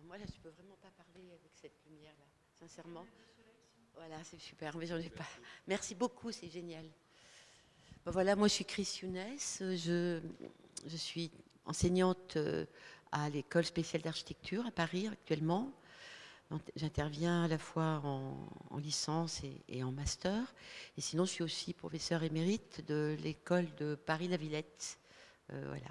moi, là, je peux vraiment pas parler avec cette lumière-là, sincèrement. Voilà, c'est super, mais j'en ai pas. Merci beaucoup, c'est génial. Ben voilà, moi, je suis Chris Younes. Je suis enseignante à l'école spéciale d'architecture à Paris actuellement. Donc, j'interviens à la fois en licence et en master. Et sinon, je suis aussi professeure émérite de l'école de Paris-La Villette. Voilà.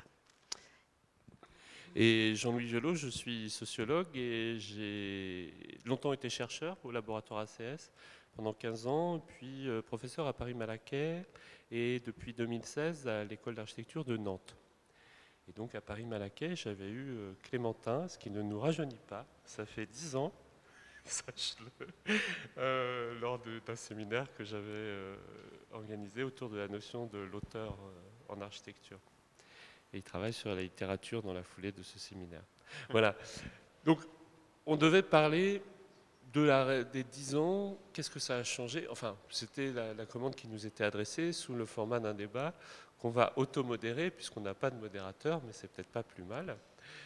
Et Jean-Louis Gelot, je suis sociologue et j'ai longtemps été chercheur au laboratoire ACS pendant 15 ans, puis professeur à Paris-Malaquais et depuis 2016 à l'école d'architecture de Nantes. Et donc à Paris-Malaquais, j'avais eu Clémentin, ce qui ne nous rajeunit pas. Ça fait 10 ans, sache-le, lors d'un séminaire que j'avais organisé autour de la notion de l'auteur en architecture. Et il travaille sur la littérature dans la foulée de ce séminaire. Voilà. Donc, on devait parler des 10 ans. Qu'est-ce que ça a changé? Enfin, c'était la commande qui nous était adressée sous le format d'un débat qu'on va auto-modérer, puisqu'on n'a pas de modérateur, mais c'est peut-être pas plus mal.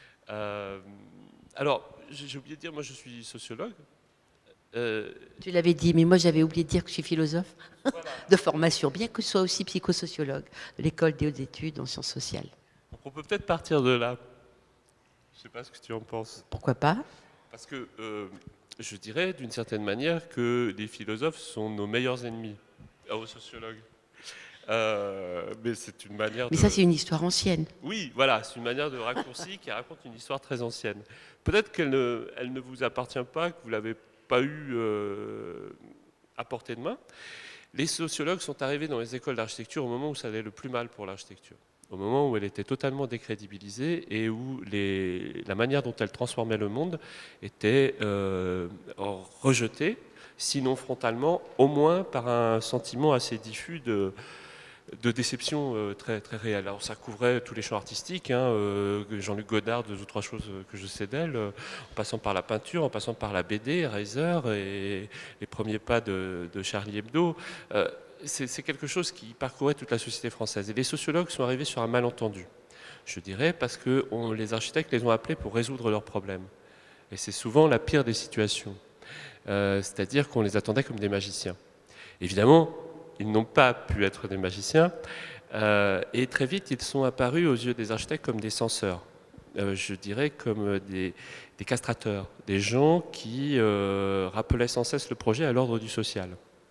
Alors, j'ai oublié de dire, moi je suis sociologue. Tu l'avais dit, mais moi j'avais oublié de dire que je suis philosophe Voilà. de formation, bien que je sois aussi psychosociologue de l'école des hautes études en sciences sociales. Donc on peut peut-être partir de là. Je ne sais pas ce que tu en penses. Pourquoi pas? Parce que je dirais d'une certaine manière que les philosophes sont nos meilleurs ennemis aux sociologues. Mais c'est une manière Mais de... ça, c'est une histoire ancienne. Oui, voilà, c'est une manière de raccourci qui raconte une histoire très ancienne. Peut-être qu'elle ne vous appartient pas, que vous ne l'avez pas eu à portée de main. Les sociologues sont arrivés dans les écoles d'architecture au moment où ça allait le plus mal pour l'architecture. Au moment où elle était totalement décrédibilisée et où la manière dont elle transformait le monde était rejetée, sinon frontalement, au moins par un sentiment assez diffus de déception très, très réelle. Alors ça couvrait tous les champs artistiques, hein, Jean-Luc Godard, deux ou trois choses que je sais d'elle, en passant par la peinture, en passant par la BD, Reiser et les premiers pas de Charlie Hebdo. C'est quelque chose qui parcourait toute la société française. Et les sociologues sont arrivés sur un malentendu, je dirais, parce que les architectes les ont appelés pour résoudre leurs problèmes. Et c'est souvent la pire des situations. C'est-à-dire qu'on les attendait comme des magiciens. Évidemment, ils n'ont pas pu être des magiciens, et très vite, ils sont apparus aux yeux des architectes comme des censeurs, je dirais comme des castrateurs, des gens qui rappelaient sans cesse le projet à l'ordre du social.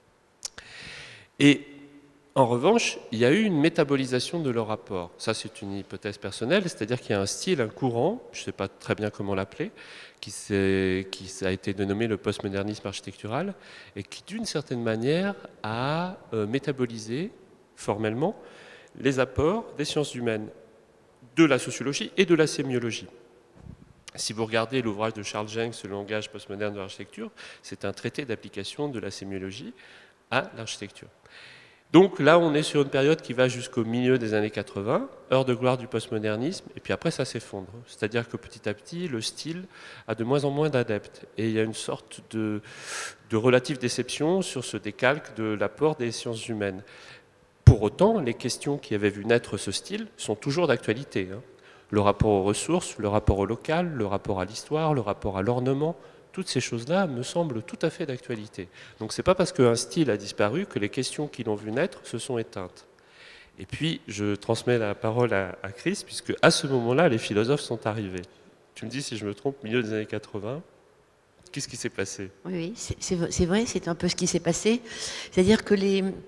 Et en revanche, il y a eu une métabolisation de leur rapport. Ça, c'est une hypothèse personnelle, c'est-à-dire qu'il y a un style, un courant, je ne sais pas très bien comment l'appeler, qui a été dénommé le postmodernisme architectural, et qui, d'une certaine manière, a métabolisé formellement les apports des sciences humaines, de la sociologie et de la sémiologie. Si vous regardez l'ouvrage de Charles Jencks, Le langage postmoderne de l'architecture, c'est un traité d'application de la sémiologie à l'architecture. Donc là, on est sur une période qui va jusqu'au milieu des années 80, heure de gloire du postmodernisme, et puis après ça s'effondre. C'est-à-dire que petit à petit, le style a de moins en moins d'adeptes. Et il y a une sorte de relative déception sur ce décalque de l'apport des sciences humaines. Pour autant, les questions qui avaient vu naître ce style sont toujours d'actualité, hein. Le rapport aux ressources, le rapport au local, le rapport à l'histoire, le rapport à l'ornement, toutes ces choses-là me semblent tout à fait d'actualité. Donc ce n'est pas parce qu'un style a disparu que les questions qui l'ont vu naître se sont éteintes. Et puis je transmets la parole à Chris, puisque à ce moment-là, les philosophes sont arrivés. Tu me dis si je me trompe, milieu des années 80, qu'est-ce qui s'est passé? Oui, c'est vrai, c'est un peu ce qui s'est passé. C'est-à-dire que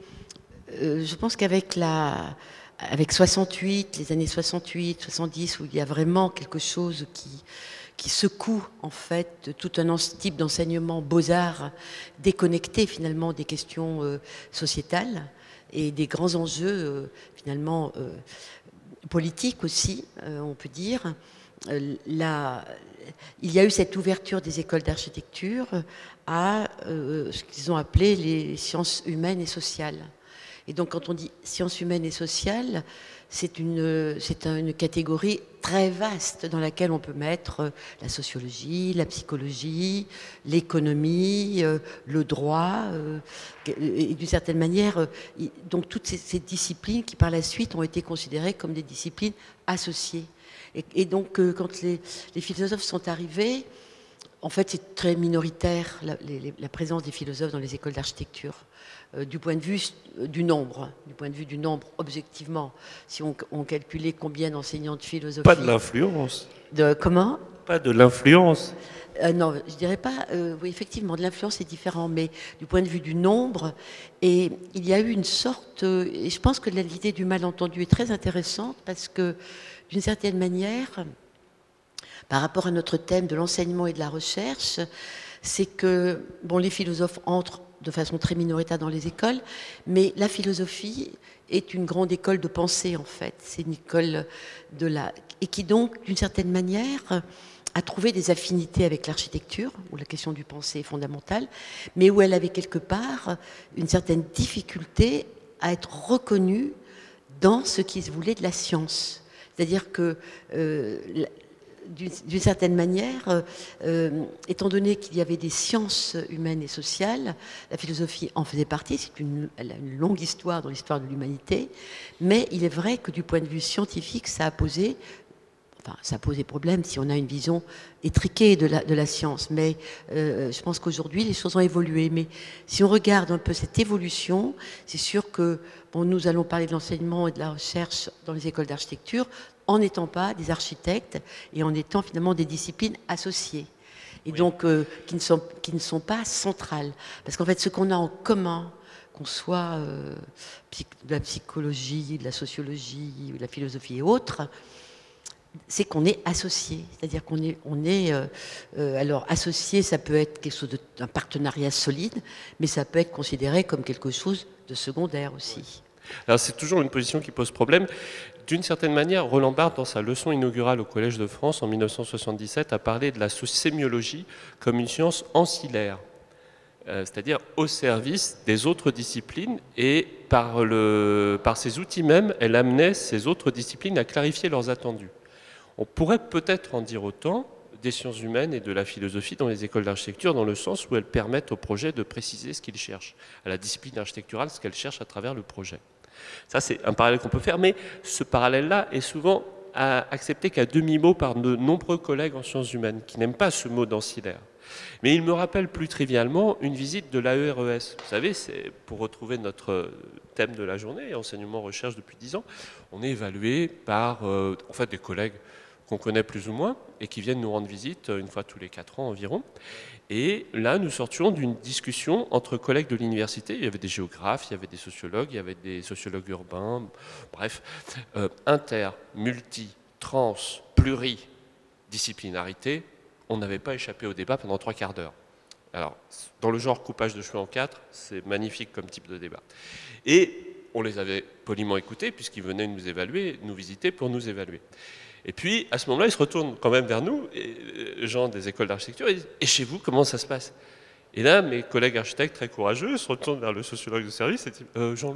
je pense avec 68, les années 68, 70, où il y a vraiment quelque chose qui secoue en fait tout un type d'enseignement beaux-arts déconnecté finalement des questions sociétales et des grands enjeux finalement politiques aussi, on peut dire. Il y a eu cette ouverture des écoles d'architecture à ce qu'ils ont appelé les sciences humaines et sociales. Et donc, quand on dit sciences humaines et sociales, c'est une catégorie très vaste dans laquelle on peut mettre la sociologie, la psychologie, l'économie, le droit, et d'une certaine manière, donc toutes ces disciplines qui par la suite ont été considérées comme des disciplines associées. Et donc, quand les philosophes sont arrivés, En fait, c'est très minoritaire, la présence des philosophes dans les écoles d'architecture. Du point de vue du nombre, objectivement, si on calculait combien d'enseignants de philosophie... Pas de l'influence. Comment? Pas de l'influence. Non, je dirais pas. Oui, effectivement, de l'influence est différent, mais du point de vue du nombre, et il y a eu une sorte. Et je pense que l'idée du malentendu est très intéressante parce que, d'une certaine manière, par rapport à notre thème de l'enseignement et de la recherche, c'est que bon, les philosophes entrent de façon très minoritaire dans les écoles, mais la philosophie est une grande école de pensée en fait. C'est une école et qui donc, d'une certaine manière, a trouvé des affinités avec l'architecture, où la question du penser est fondamentale, mais où elle avait quelque part une certaine difficulté à être reconnue dans ce qui se voulait de la science. C'est-à-dire que, d'une certaine manière, étant donné qu'il y avait des sciences humaines et sociales, la philosophie en faisait partie, elle a une longue histoire dans l'histoire de l'humanité, mais il est vrai que du point de vue scientifique, ça a posé problème si on a une vision étriquée de la science. Mais je pense qu'aujourd'hui, les choses ont évolué. Mais si on regarde un peu cette évolution, c'est sûr que bon, nous allons parler de l'enseignement et de la recherche dans les écoles d'architecture en n'étant pas des architectes et en étant finalement des disciplines associées. Et oui. Donc, qui ne sont pas centrales. Parce qu'en fait, ce qu'on a en commun, qu'on soit de la psychologie, de la sociologie, de la philosophie et autres, c'est qu'on est associé, c'est-à-dire qu'on est alors associé, ça peut être quelque chose d'un partenariat solide, mais ça peut être considéré comme quelque chose de secondaire aussi. Alors c'est toujours une position qui pose problème. D'une certaine manière, Roland Barthes, dans sa leçon inaugurale au Collège de France en 1977, a parlé de la sémiologie comme une science ancillaire, c'est-à-dire au service des autres disciplines, et par ses outils même, elle amenait ces autres disciplines à clarifier leurs attendus. On pourrait peut-être en dire autant des sciences humaines et de la philosophie dans les écoles d'architecture, dans le sens où elles permettent au projet de préciser ce qu'il cherche, à la discipline architecturale, ce qu'elle cherche à travers le projet. Ça, c'est un parallèle qu'on peut faire, mais ce parallèle-là est souvent accepté qu'à demi-mot par de nombreux collègues en sciences humaines, qui n'aiment pas ce mot d'ancillaire. Mais il me rappelle plus trivialement une visite de l'AERES. Vous savez, c'est pour retrouver notre thème de la journée, enseignement-recherche depuis 10 ans, on est évalué par en fait, des collègues qu'on connaît plus ou moins et qui viennent nous rendre visite une fois tous les 4 ans environ. Et là, nous sortions d'une discussion entre collègues de l'université. Il y avait des géographes, il y avait des sociologues, il y avait des sociologues urbains, bref, inter, multi, trans, pluridisciplinarité. On n'avait pas échappé au débat pendant 3 quarts d'heure. Alors, dans le genre coupage de cheveux en 4, c'est magnifique comme type de débat. Et on les avait poliment écoutés, puisqu'ils venaient nous évaluer, nous visiter pour nous évaluer. Et puis, à ce moment-là, ils se retournent quand même vers nous, gens des écoles d'architecture, et disent « Et chez vous, comment ça se passe ?» Et là, mes collègues architectes très courageux se retournent vers le sociologue de service et disent « Jean-Louis ?»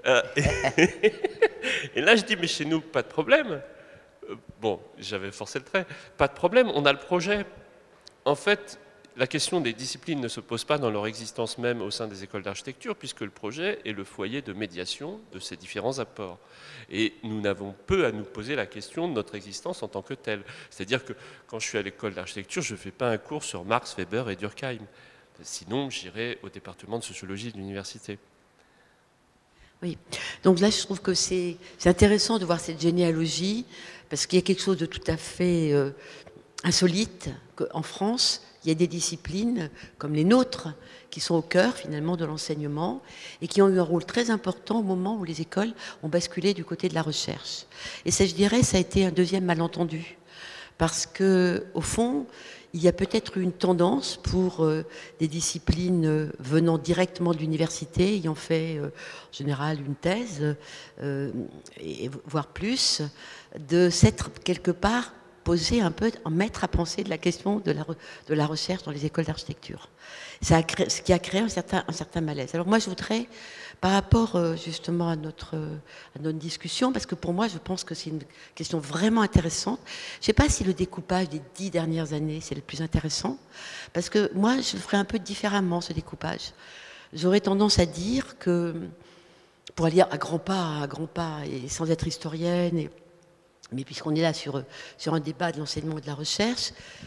Et là, je dis « Mais chez nous, pas de problème. » Bon, j'avais forcé le trait. Pas de problème, on a le projet. En fait, la question des disciplines ne se pose pas dans leur existence même au sein des écoles d'architecture, puisque le projet est le foyer de médiation de ces différents apports. Et nous n'avons peu à nous poser la question de notre existence en tant que telle. C'est-à-dire que quand je suis à l'école d'architecture, je ne fais pas un cours sur Marx, Weber et Durkheim. Sinon, j'irai au département de sociologie de l'université. Oui, donc là je trouve que c'est intéressant de voir cette généalogie, parce qu'il y a quelque chose de tout à fait insolite, qu'en France, il y a des disciplines comme les nôtres qui sont au cœur finalement de l'enseignement et qui ont eu un rôle très important au moment où les écoles ont basculé du côté de la recherche. Et ça, je dirais, ça a été un deuxième malentendu, parce que au fond, il y a peut-être une tendance pour des disciplines venant directement de l'université, ayant fait en général une thèse, et voire plus, de s'être quelque part posé un peu, en mettre à penser de la question de la recherche dans les écoles d'architecture. Ce qui a créé un certain malaise. Alors moi, je voudrais, par rapport justement à notre discussion, parce que pour moi, je pense que c'est une question vraiment intéressante. Je ne sais pas si le découpage des 10 dernières années, c'est le plus intéressant, parce que moi, je le ferais un peu différemment, ce découpage. J'aurais tendance à dire que, pour aller à grands pas, et sans être historienne, mais puisqu'on est là sur un débat de l'enseignement et de la recherche,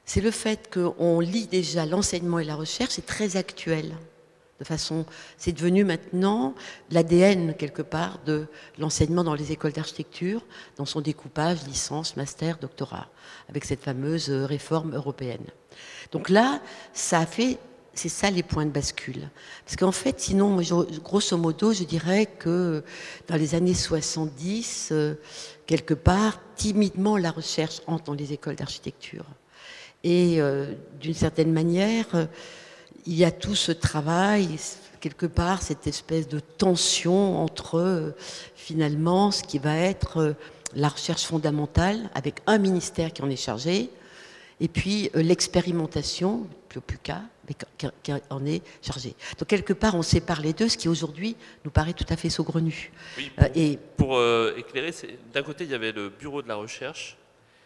c'est le fait qu'on lit déjà l'enseignement et la recherche, c'est très actuel. C'est devenu maintenant l'ADN, quelque part, de l'enseignement dans les écoles d'architecture, dans son découpage, licence, master, doctorat, avec cette fameuse réforme européenne. Donc là, c'est ça les points de bascule. Parce qu'en fait, sinon, grosso modo, je dirais que dans les années 70, quelque part, timidement, la recherche entre dans les écoles d'architecture. Et d'une certaine manière, il y a tout ce travail, quelque part, cette espèce de tension entre, finalement, ce qui va être la recherche fondamentale, avec un ministère qui en est chargé, et puis l'expérimentation, le PUCA, qui en est chargé. Donc quelque part, on sépare les deux, ce qui aujourd'hui nous paraît tout à fait saugrenu. Oui, pour éclairer, d'un côté, il y avait le bureau de la recherche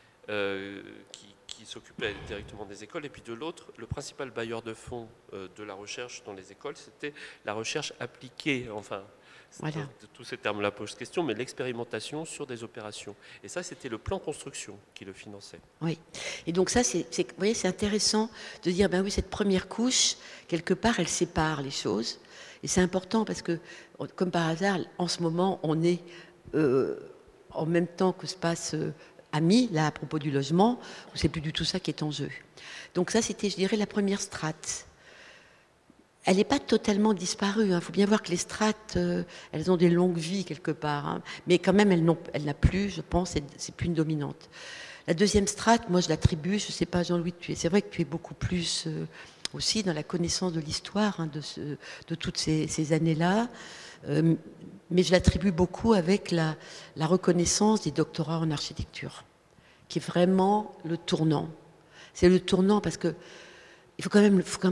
qui s'occupait directement des écoles, et puis de l'autre, le principal bailleur de fonds de la recherche dans les écoles, c'était la recherche appliquée, enfin, voilà. Tous ces termes-là posent question, mais l'expérimentation sur des opérations. Et ça, c'était le plan construction qui le finançait. Oui, et donc ça, vous voyez, c'est intéressant de dire, ben oui, cette première couche, quelque part, elle sépare les choses. Et c'est important parce que, comme par hasard, en ce moment, on est en même temps que se passe AMI, là, à propos du logement, où c'est plus du tout ça qui est en jeu. Donc ça, c'était, je dirais, la première strate. Elle n'est pas totalement disparue. Il faut bien voir que les strates, elles ont des longues vies quelque part. Hein. Mais quand même, elle n'a plus, je pense, c'est plus une dominante. La deuxième strate, moi, je l'attribue, je ne sais pas, Jean-Louis, c'est vrai que tu es beaucoup plus aussi dans la connaissance de l'histoire hein, de toutes ces années-là. Mais je l'attribue beaucoup avec la reconnaissance des doctorats en architecture, qui est vraiment le tournant. C'est le tournant parce que il faut quand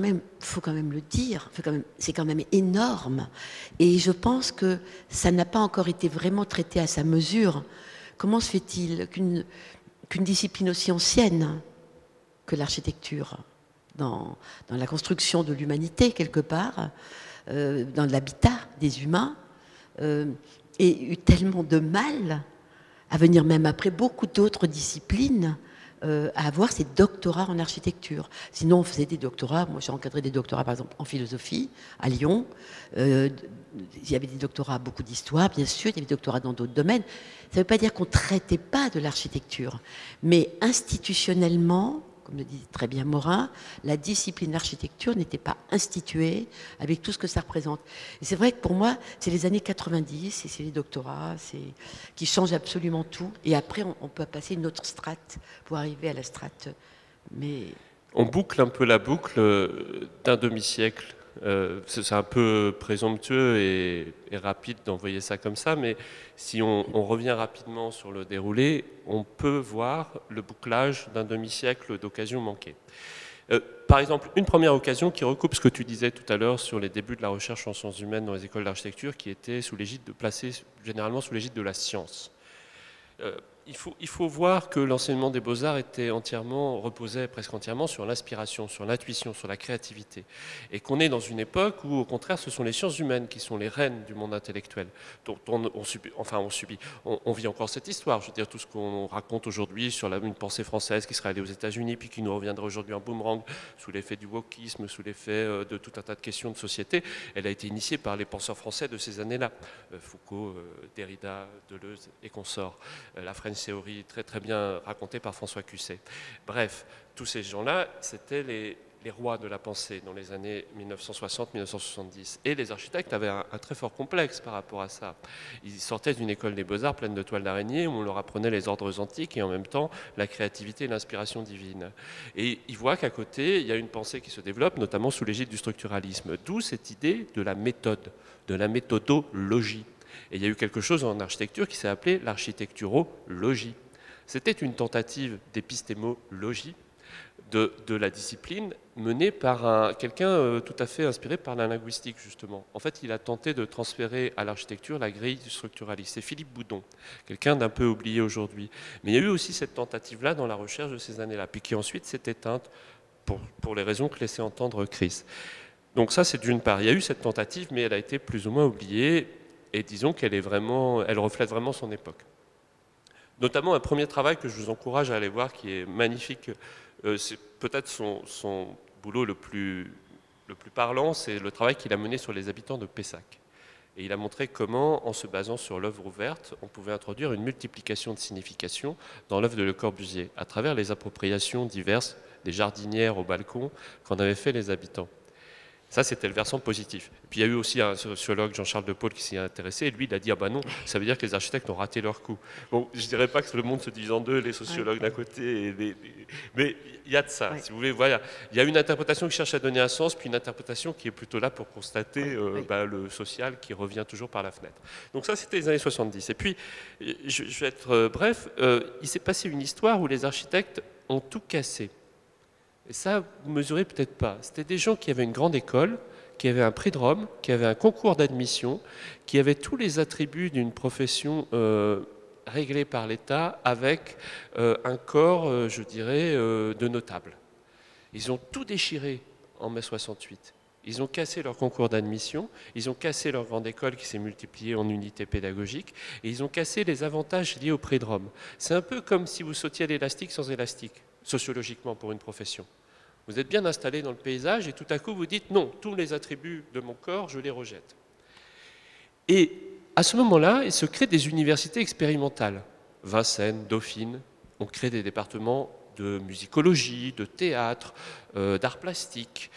même le dire, c'est quand même énorme. Et je pense que ça n'a pas encore été vraiment traité à sa mesure. Comment se fait-il qu'une discipline aussi ancienne que l'architecture, dans la construction de l'humanité quelque part, dans l'habitat des humains, ait eu tellement de mal à venir même après beaucoup d'autres disciplines, à avoir ces doctorats en architecture. Sinon, on faisait des doctorats. Moi, j'ai encadré des doctorats, par exemple, en philosophie, à Lyon. Il y avait des doctorats, beaucoup d'histoire, bien sûr. Il y avait des doctorats dans d'autres domaines. Ça ne veut pas dire qu'on ne traitait pas de l'architecture. Mais institutionnellement, comme le dit très bien Morin, la discipline d'architecture n'était pas instituée avec tout ce que ça représente. Et c'est vrai que pour moi, c'est les années 90, et c'est les doctorats, qui changent absolument tout. Et après, on peut passer une autre strate pour arriver à la strate. Mais on boucle un peu la boucle d'un demi-siècle. C'est un peu présomptueux et rapide d'envoyer ça comme ça, mais si on revient rapidement sur le déroulé, on peut voir le bouclage d'un demi-siècle d'occasions manquées. Par exemple, une première occasion qui recoupe ce que tu disais tout à l'heure sur les débuts de la recherche en sciences humaines dans les écoles d'architecture, qui était placée généralement sous l'égide de la science. Il faut voir que l'enseignement des beaux-arts reposait presque entièrement sur l'inspiration, sur l'intuition, sur la créativité. Et qu'on est dans une époque où, au contraire, ce sont les sciences humaines qui sont les reines du monde intellectuel. Dont on vit encore cette histoire. Je veux dire, tout ce qu'on raconte aujourd'hui sur une pensée française qui serait allée aux États-Unis, puis qui nous reviendrait aujourd'hui en boomerang, sous l'effet du wokisme, sous l'effet de tout un tas de questions de société, elle a été initiée par les penseurs français de ces années-là. Foucault, Derrida, Deleuze et consorts. La French Theory, très très bien racontée par François Cusset. Bref, tous ces gens-là, c'était les rois de la pensée dans les années 1960-1970. Et les architectes avaient un très fort complexe par rapport à ça. Ils sortaient d'une école des beaux-arts pleine de toiles d'araignée, où on leur apprenait les ordres antiques et en même temps la créativité et l'inspiration divine. Et ils voient qu'à côté, il y a une pensée qui se développe, notamment sous l'égide du structuralisme. D'où cette idée de la méthode, de la méthodologie. Et il y a eu quelque chose en architecture qui s'est appelé l'architecturologie. C'était une tentative d'épistémologie de la discipline menée par quelqu'un tout à fait inspiré par la linguistique, justement. En fait, il a tenté de transférer à l'architecture la grille du structuralisme. C'est Philippe Boudon, quelqu'un d'un peu oublié aujourd'hui. Mais il y a eu aussi cette tentative-là dans la recherche de ces années-là, puis qui ensuite s'est éteinte pour les raisons que laissait entendre Chris. Donc ça, c'est d'une part. Il y a eu cette tentative, mais elle a été plus ou moins oubliée. Et disons elle reflète vraiment son époque. Notamment un premier travail que je vous encourage à aller voir, qui est magnifique, c'est peut-être son boulot le plus parlant, c'est le travail qu'il a mené sur les habitants de Pessac. Et il a montré comment, en se basant sur l'œuvre ouverte, on pouvait introduire une multiplication de significations dans l'œuvre de Le Corbusier, à travers les appropriations diverses des jardinières au balcon qu'en avaient fait les habitants. Ça, c'était le versant positif. Et puis il y a eu aussi un sociologue, Jean-Charles De Paul, qui s'y est intéressé, et lui, il a dit, ah ben non, ça veut dire que les architectes ont raté leur coup. Bon, je ne dirais pas que le monde se divise en deux, les sociologues d'un côté, mais il y a de ça, si vous voulez. Voilà. Il y a une interprétation qui cherche à donner un sens, puis une interprétation qui est plutôt là pour constater le social qui revient toujours par la fenêtre. Donc ça, c'était les années 70. Et puis, je vais être bref, il s'est passé une histoire où les architectes ont tout cassé. Et ça, vous ne mesurez peut-être pas. C'était des gens qui avaient une grande école, qui avaient un prix de Rome, qui avaient un concours d'admission, qui avaient tous les attributs d'une profession réglée par l'État avec un corps, je dirais, de notables. Ils ont tout déchiré en mai 68. Ils ont cassé leur concours d'admission, ils ont cassé leur grande école qui s'est multipliée en unités pédagogiques, et ils ont cassé les avantages liés au prix de Rome. C'est un peu comme si vous sautiez à l'élastique sans élastique, sociologiquement pour une profession. Vous êtes bien installé dans le paysage et tout à coup vous dites non, tous les attributs de mon corps, je les rejette. Et à ce moment-là, il se crée des universités expérimentales. Vincennes, Dauphine, on crée des départements de musicologie, de théâtre, d'art plastique,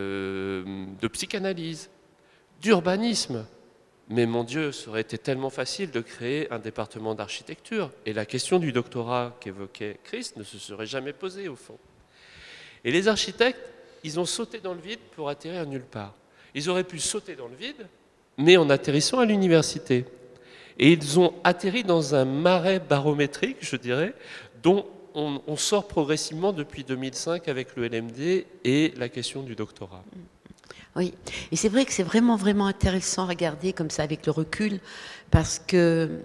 de psychanalyse, d'urbanisme. Mais mon Dieu, ça aurait été tellement facile de créer un département d'architecture. Et la question du doctorat qu'évoquait Christ ne se serait jamais posée, au fond. Et les architectes, ils ont sauté dans le vide pour atterrir à nulle part. Ils auraient pu sauter dans le vide, mais en atterrissant à l'université. Et ils ont atterri dans un marais barométrique, je dirais, dont on sort progressivement depuis 2005 avec le LMD et la question du doctorat. Oui, et c'est vrai que c'est vraiment, vraiment intéressant à regarder comme ça avec le recul, parce que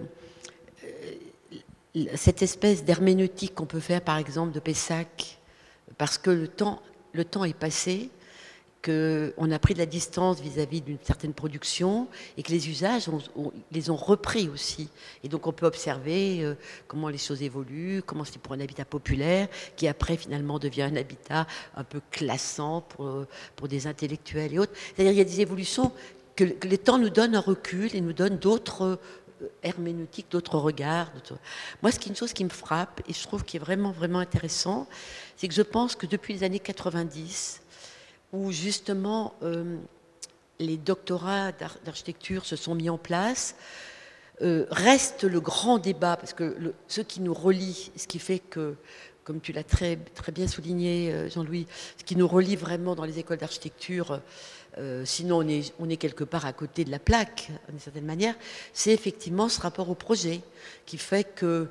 cette espèce d'herméneutique qu'on peut faire, par exemple, de Pessac, parce que le temps est passé, qu'on a pris de la distance vis-à-vis d'une certaine production et que les usages les ont repris aussi. Et donc on peut observer comment les choses évoluent, comment c'est pour un habitat populaire qui après finalement devient un habitat un peu classant pour des intellectuels et autres. C'est-à-dire il y a des évolutions que les temps nous donnent un recul et nous donnent d'autres herméneutiques, d'autres regards. Moi, c'est une chose qui me frappe et je trouve qui est vraiment, vraiment intéressant, c'est que je pense que depuis les années 90, où justement les doctorats d'architecture se sont mis en place, reste le grand débat, parce que ce qui nous relie, ce qui fait que, comme tu l'as très, très bien souligné, Jean-Louis, ce qui nous relie vraiment dans les écoles d'architecture, sinon on est quelque part à côté de la plaque, d'une certaine manière, c'est effectivement ce rapport au projet, qui fait que,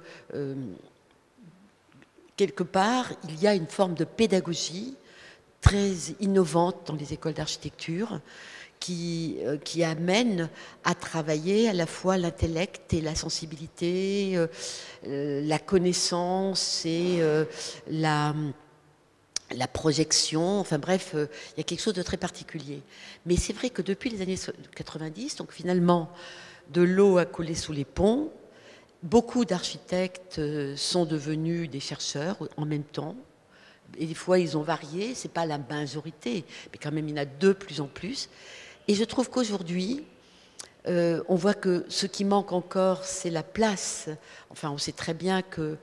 quelque part, il y a une forme de pédagogie très innovante dans les écoles d'architecture qui amène à travailler à la fois l'intellect et la sensibilité, la connaissance et la projection, enfin bref, il y a quelque chose de très particulier. Mais c'est vrai que depuis les années 90, donc finalement, de l'eau a coulé sous les ponts, beaucoup d'architectes sont devenus des chercheurs en même temps. Et des fois, ils ont varié, c'est pas la majorité, mais quand même, il y en a de plus en plus. Et je trouve qu'aujourd'hui, on voit que ce qui manque encore, c'est la place. Enfin, on sait très bien que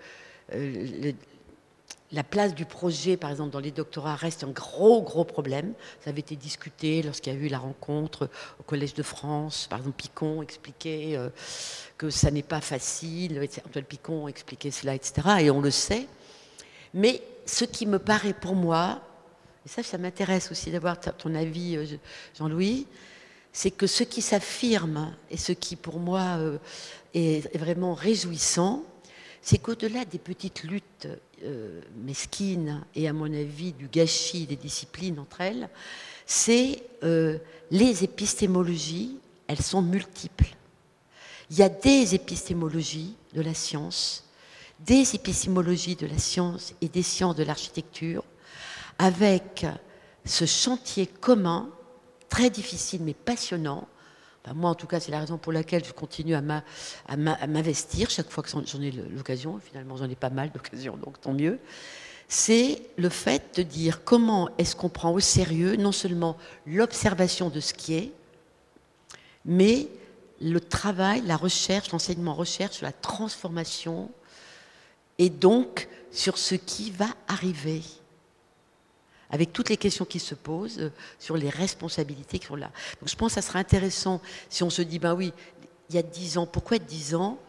la place du projet, par exemple, dans les doctorats, reste un gros, gros problème. Ça avait été discuté lorsqu'il y a eu la rencontre au Collège de France. Par exemple, Picon expliquait que ça n'est pas facile. Antoine Picon expliquait cela, etc. Et on le sait. Mais ce qui me paraît pour moi, et ça m'intéresse aussi d'avoir ton avis, Jean-Louis, c'est que ce qui s'affirme et ce qui pour moi est vraiment réjouissant, c'est qu'au-delà des petites luttes mesquines et à mon avis du gâchis des disciplines entre elles, c'est les épistémologies, elles sont multiples. Il y a des épistémologies de la science, des épistémologies de la science et des sciences de l'architecture, avec ce chantier commun, très difficile mais passionnant. Enfin, moi, en tout cas, c'est la raison pour laquelle je continue à m'investir chaque fois que j'en ai l'occasion. Finalement, j'en ai pas mal d'occasions, donc tant mieux. c'est le fait de dire comment est-ce qu'on prend au sérieux non seulement l'observation de ce qui est, mais le travail, la recherche, l'enseignement-recherche sur la transformation et donc sur ce qui va arriver, avec toutes les questions qui se posent sur les responsabilités qui sont là. Donc je pense que ça sera intéressant si on se dit, ben oui, il y a 10 ans, pourquoi 10 ans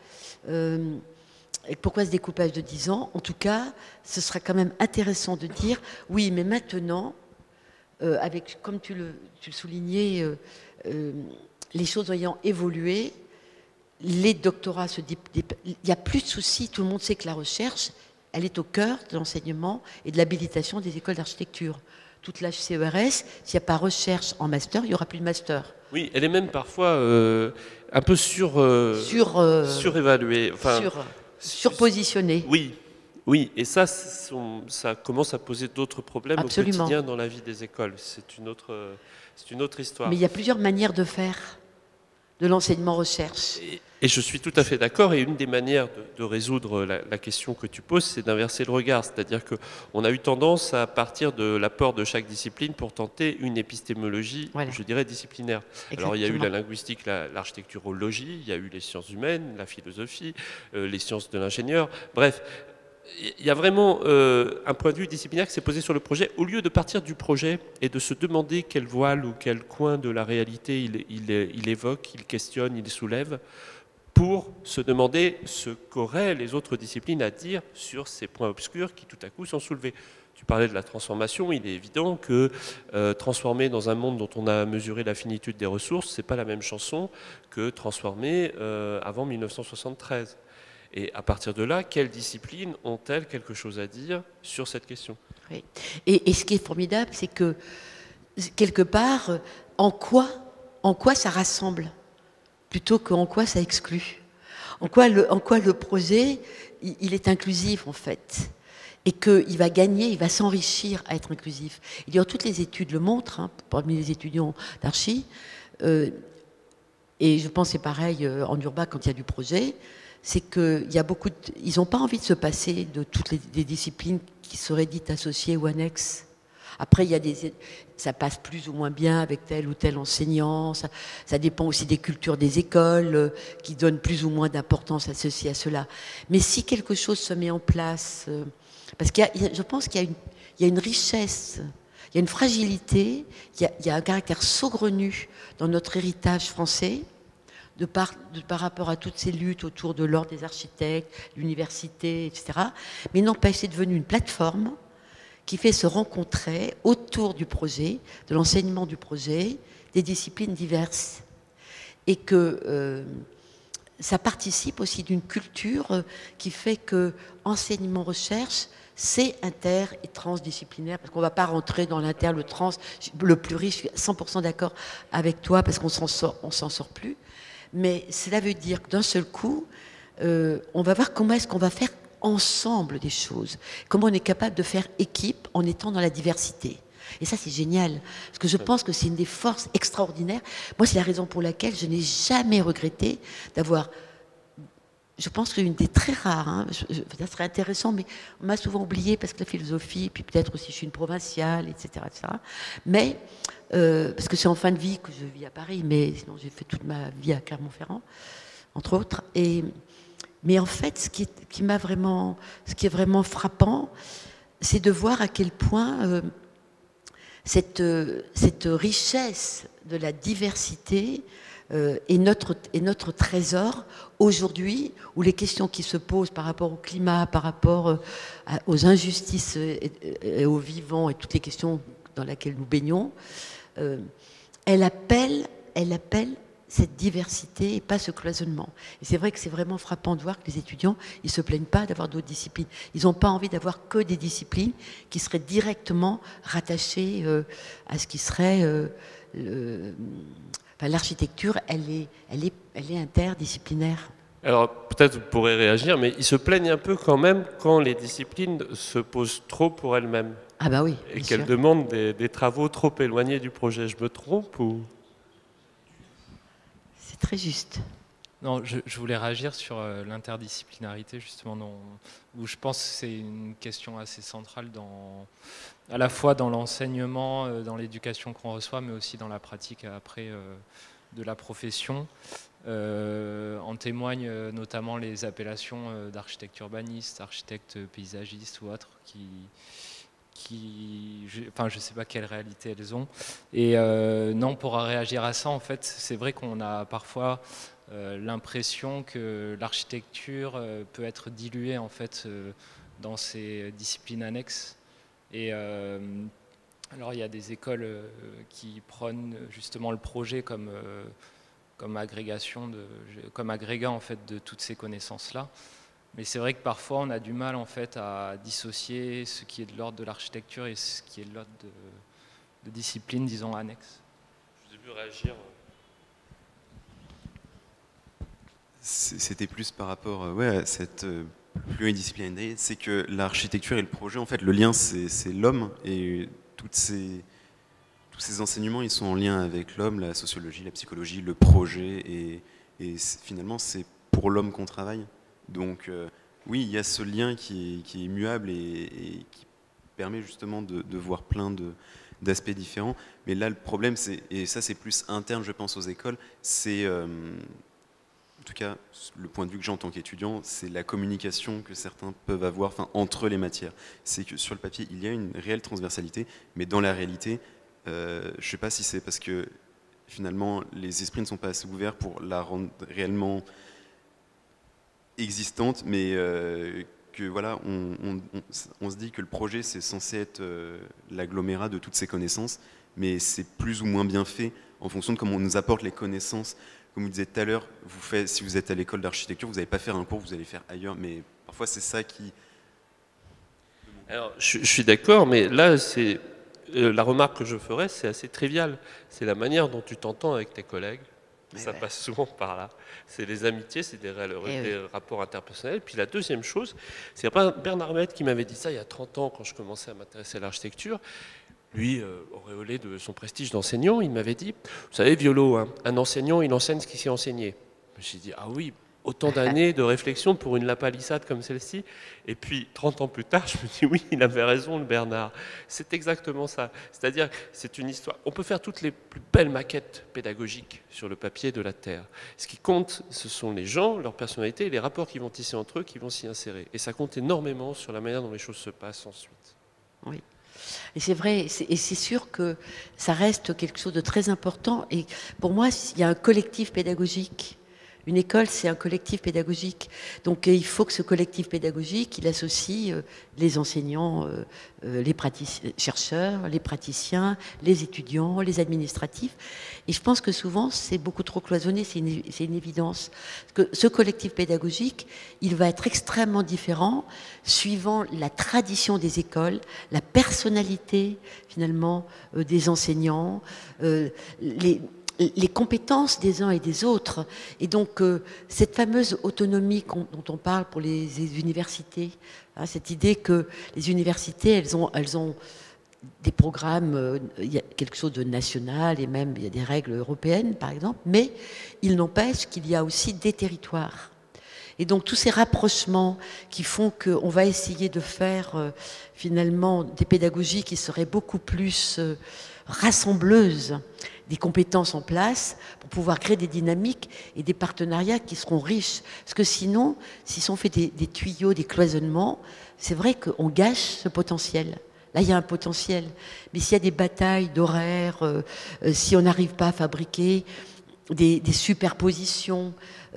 et pourquoi ce découpage de 10 ans? En tout cas, ce sera quand même intéressant de dire, oui, mais maintenant, avec, comme tu le soulignais, les choses ayant évolué, les doctorats il n'y a plus de soucis, tout le monde sait que la recherche, elle est au cœur de l'enseignement et de l'habilitation des écoles d'architecture. Toute l'HCERS, s'il n'y a pas recherche en master, il n'y aura plus de master. Oui, elle est même parfois un peu surévaluée. Enfin, surpositionnée. Oui, oui, et ça commence à poser d'autres problèmes Absolument. au quotidien dans la vie des écoles. C'est une autre histoire. Mais il y a plusieurs manières de faire de l'enseignement-recherche. Et je suis tout à fait d'accord, et une des manières de résoudre la question que tu poses, c'est d'inverser le regard. C'est-à-dire qu'on a eu tendance à partir de l'apport de chaque discipline pour tenter une épistémologie, voilà, je dirais, disciplinaire. Exactement. Alors il y a eu la linguistique, l'architecturologie, il y a eu les sciences humaines, la philosophie, les sciences de l'ingénieur, bref. Il y a vraiment un point de vue disciplinaire qui s'est posé sur le projet. Au lieu de partir du projet et de se demander quel voile ou quel coin de la réalité il évoque, il questionne, il soulève, pour se demander ce qu'auraient les autres disciplines à dire sur ces points obscurs qui tout à coup sont soulevés. Tu parlais de la transformation, il est évident que transformer dans un monde dont on a mesuré la finitude des ressources, ce n'est pas la même chanson que transformer avant 1973. Et à partir de là, quelles disciplines ont-elles quelque chose à dire sur cette question? Oui. Et ce qui est formidable, c'est que, quelque part, en quoi ça rassemble, plutôt qu'en quoi ça exclut. En quoi le projet, il est inclusif, en fait. Et qu'il va gagner, il va s'enrichir à être inclusif. Et d'ailleurs, toutes les études le montrent, hein, parmi les étudiants d'archi, et je pense que c'est pareil en urbain quand il y a du projet, c'est qu'il y a beaucoup ils n'ont pas envie de se passer de toutes les disciplines qui seraient dites associées ou annexes. Après, ça passe plus ou moins bien avec tel ou tel enseignant, ça dépend aussi des cultures des écoles qui donnent plus ou moins d'importance associée à cela. Mais si quelque chose se met en place, parce je pense qu'il y a une richesse, il y a une fragilité, il y a un caractère saugrenu dans notre héritage français, par rapport à toutes ces luttes autour de l'ordre des architectes, l'université, etc. Mais n'empêche, c'est devenu une plateforme qui fait se rencontrer autour du projet, de l'enseignement du projet, des disciplines diverses. Et que ça participe aussi d'une culture qui fait que enseignement-recherche, c'est inter et transdisciplinaire, parce qu'on ne va pas rentrer dans l'inter, le trans, le pluri, je suis 100% d'accord avec toi, parce qu'on s'en sort plus. Mais cela veut dire que d'un seul coup, on va voir comment est-ce qu'on va faire ensemble des choses. Comment on est capable de faire équipe en étant dans la diversité. Et ça, c'est génial. Parce que je pense que c'est une des forces extraordinaires. Moi, c'est la raison pour laquelle je n'ai jamais regretté d'avoir... Je pense que une des très rares, hein, ça serait intéressant, mais on m'a souvent oublié parce que la philosophie, puis peut-être aussi je suis une provinciale, etc. etc. Mais, parce que c'est en fin de vie que je vis à Paris, mais sinon j'ai fait toute ma vie à Clermont-Ferrand, entre autres. Mais en fait, ce qui est vraiment frappant, c'est de voir à quel point cette richesse de la diversité est notre trésor aujourd'hui, où les questions qui se posent par rapport au climat, par rapport aux injustices et aux vivants et toutes les questions dans lesquelles nous baignons, elle appelle cette diversité et pas ce cloisonnement. Et c'est vrai que c'est vraiment frappant de voir que les étudiants, ils ne se plaignent pas d'avoir d'autres disciplines. Ils n'ont pas envie d'avoir que des disciplines qui seraient directement rattachées à ce qui serait... l'architecture, elle est interdisciplinaire. Alors, peut-être vous pourrez réagir, mais ils se plaignent un peu quand même quand les disciplines se posent trop pour elles-mêmes. Ah bah oui. Et qu'elles demandent des travaux trop éloignés du projet. Je me trompe ou... C'est très juste. Non, je voulais réagir sur l'interdisciplinarité, justement, où je pense que c'est une question assez centrale à la fois dans l'enseignement, dans l'éducation qu'on reçoit, mais aussi dans la pratique après de la profession. En témoignent notamment les appellations d'architecte urbaniste, architecte paysagiste ou autres enfin, je ne sais pas quelle réalité elles ont. Et non, pour réagir à ça, en fait, c'est vrai qu'on a parfois l'impression que l'architecture peut être diluée en fait dans ces disciplines annexes. Et alors il y a des écoles qui prônent justement le projet comme agrégation, comme agrégat en fait de toutes ces connaissances-là. Mais c'est vrai que parfois on a du mal en fait à dissocier ce qui est de l'ordre de l'architecture et ce qui est de l'ordre de disciplines, disons, annexes. Je vous ai vu réagir. C'était plus par rapport à cette pluridisciplinarité, c'est que l'architecture et le projet, en fait, le lien, c'est l'homme, et tous ces enseignements, ils sont en lien avec l'homme, la sociologie, la psychologie, le projet, et finalement, c'est pour l'homme qu'on travaille. Donc, oui, il y a ce lien qui est immuable et qui permet justement de voir plein d'aspects différents. Mais là, le problème, et ça, c'est plus interne, je pense, aux écoles, c'est... en tout cas, le point de vue que j'ai en tant qu'étudiant, c'est la communication que certains peuvent avoir entre les matières. C'est que sur le papier, il y a une réelle transversalité, mais dans la réalité, je ne sais pas si c'est parce que finalement les esprits ne sont pas assez ouverts pour la rendre réellement existante, mais que voilà, on se dit que le projet c'est censé être l'agglomérat de toutes ces connaissances, mais c'est plus ou moins bien fait en fonction de comment on nous apporte les connaissances. Comme vous disiez tout à l'heure, si vous êtes à l'école d'architecture, vous n'allez pas faire un cours, vous allez faire ailleurs, mais parfois c'est ça qui... Alors, je suis d'accord, mais là, la remarque que je ferais, c'est assez trivial. C'est la manière dont tu t'entends avec tes collègues. Ça passe souvent par là. C'est les amitiés, c'est des rapports interpersonnels. Puis la deuxième chose, c'est Bernard Maître qui m'avait dit ça il y a 30 ans quand je commençais à m'intéresser à l'architecture. Lui, auréolé de son prestige d'enseignant, il m'avait dit, vous savez, Violo, hein, un enseignant, il enseigne ce qu'il s'est enseigné. Je me suis dit, ah oui, autant d'années de réflexion pour une lapalissade comme celle-ci. Et puis, 30 ans plus tard, je me dis, oui, il avait raison, le Bernard. C'est exactement ça. C'est-à-dire, c'est une histoire. On peut faire toutes les plus belles maquettes pédagogiques sur le papier de la Terre. Ce qui compte, ce sont les gens, leur personnalité et les rapports qui vont tisser entre eux, qui vont s'y insérer. Et ça compte énormément sur la manière dont les choses se passent ensuite. Oui. Et c'est vrai, et c'est sûr que ça reste quelque chose de très important. Et pour moi, il y a un collectif pédagogique. Une école, c'est un collectif pédagogique. Donc il faut que ce collectif pédagogique, il associe les enseignants, les chercheurs, les praticiens, les étudiants, les administratifs. Et je pense que souvent, c'est beaucoup trop cloisonné, c'est une évidence. Parce que ce collectif pédagogique, il va être extrêmement différent suivant la tradition des écoles, la personnalité, finalement, des enseignants, les compétences des uns et des autres. Et donc, cette fameuse autonomie dont on parle pour les universités, hein, cette idée que les universités, elles ont des programmes, il y a quelque chose de national, et même il y a des règles européennes, par exemple, mais il n'empêche qu'il y a aussi des territoires. Et donc, tous ces rapprochements qui font qu'on va essayer de faire, finalement, des pédagogies qui seraient beaucoup plus rassembleuses, des compétences en place pour pouvoir créer des dynamiques et des partenariats qui seront riches. Parce que sinon, si on fait des tuyaux, des cloisonnements, c'est vrai qu'on gâche ce potentiel. Là, il y a un potentiel. Mais s'il y a des batailles d'horaires, si on n'arrive pas à fabriquer des superpositions,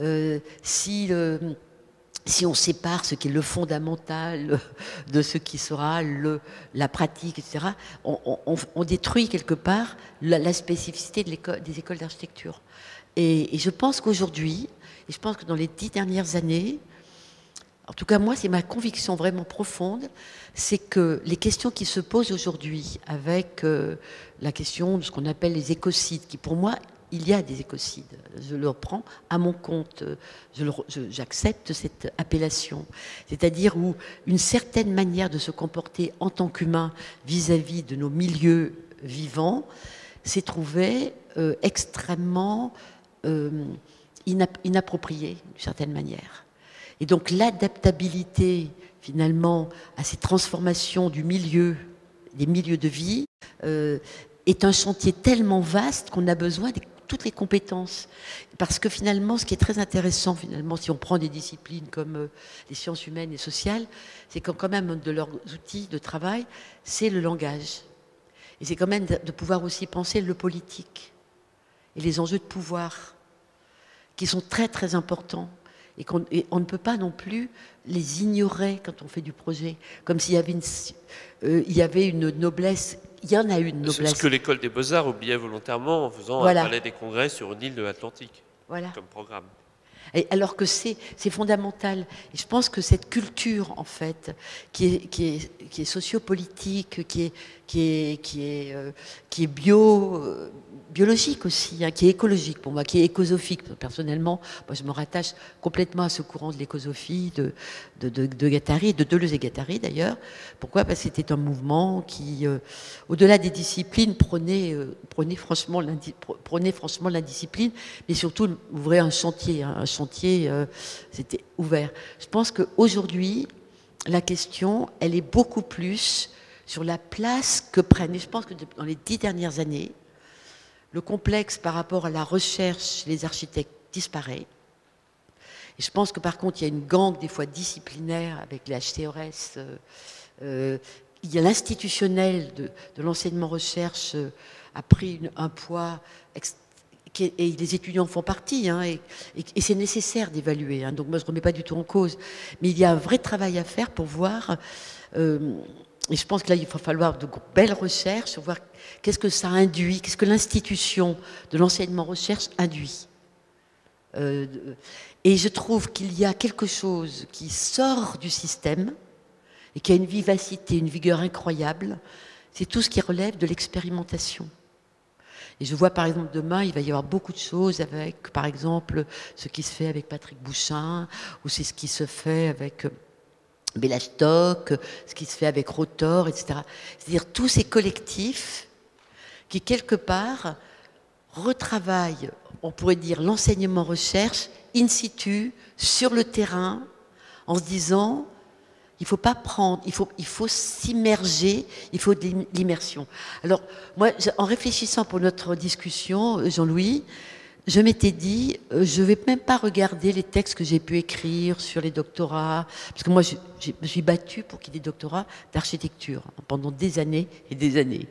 si on sépare ce qui est le fondamental de ce qui sera la pratique, etc., on détruit quelque part la spécificité des écoles d'architecture. Et je pense qu'aujourd'hui, et je pense que dans les 10 dernières années, en tout cas moi c'est ma conviction vraiment profonde, c'est que les questions qui se posent aujourd'hui avec la question de ce qu'on appelle les écocides, qui pour moi, il y a des écocides, je le reprends à mon compte, j'accepte cette appellation, c'est-à-dire où une certaine manière de se comporter en tant qu'humain vis-à-vis de nos milieux vivants s'est trouvée extrêmement inapproprié d'une certaine manière. Et donc l'adaptabilité finalement à ces transformations du milieu, des milieux de vie, est un chantier tellement vaste qu'on a besoin de toutes les compétences. Parce que finalement, ce qui est très intéressant, finalement, si on prend des disciplines comme les sciences humaines et sociales, c'est que quand même un de leurs outils de travail, c'est le langage. Et c'est quand même de pouvoir aussi penser le politique et les enjeux de pouvoir, qui sont très très importants. Et on ne peut pas non plus les ignorer quand on fait du projet, comme s'il y avait il y avait une noblesse. Il y en a une noblesse. C'est ce que l'école des Beaux-Arts oubliait volontairement en faisant Voilà. un palais des congrès sur une île de l'Atlantique, Voilà. comme programme. Et alors que c'est fondamental. Et je pense que cette culture, en fait, qui est sociopolitique, qui est biologique aussi, hein, qui est écologique pour moi, qui est écosophique. Personnellement, moi, je me rattache complètement à ce courant de l'écosophie de Guattari, de Deleuze et Guattari d'ailleurs. Pourquoi? Parce que c'était un mouvement qui, au-delà des disciplines, prenait franchement l'indiscipline, mais surtout ouvrait un chantier. Hein, c'était ouvert. Je pense qu'aujourd'hui, la question, elle est beaucoup plus sur la place que prennent. Et je pense que dans les 10 dernières années, le complexe par rapport à la recherche chez les architectes disparaît. Et je pense que par contre, il y a une gangue des fois disciplinaire avec les HCRS. Il y a l'institutionnel de l'enseignement-recherche a pris un poids et les étudiants font partie, hein, et c'est nécessaire d'évaluer. Hein, donc moi, je ne remets pas du tout en cause. Mais il y a un vrai travail à faire pour voir, et je pense que là, il va falloir de belles recherches, voir qu'est-ce que ça induit, qu'est-ce que l'institution de l'enseignement-recherche induit. Et je trouve qu'il y a quelque chose qui sort du système et qui a une vivacité, une vigueur incroyable. C'est tout ce qui relève de l'expérimentation. Et je vois par exemple demain, il va y avoir beaucoup de choses avec, par exemple, ce qui se fait avec Patrick Bouchain, ou c'est ce qui se fait avec Béla Stock, ce qui se fait avec Rotor, etc. C'est-à-dire tous ces collectifs qui, quelque part, retravaillent, on pourrait dire, l'enseignement-recherche in situ, sur le terrain, en se disant... Il ne faut pas prendre, il faut s'immerger, il faut de l'immersion. Alors, moi, en réfléchissant pour notre discussion, Jean-Louis, je m'étais dit, je ne vais même pas regarder les textes que j'ai pu écrire sur les doctorats, parce que moi, je me suis battue pour qu'il y ait des doctorats d'architecture pendant des années et des années,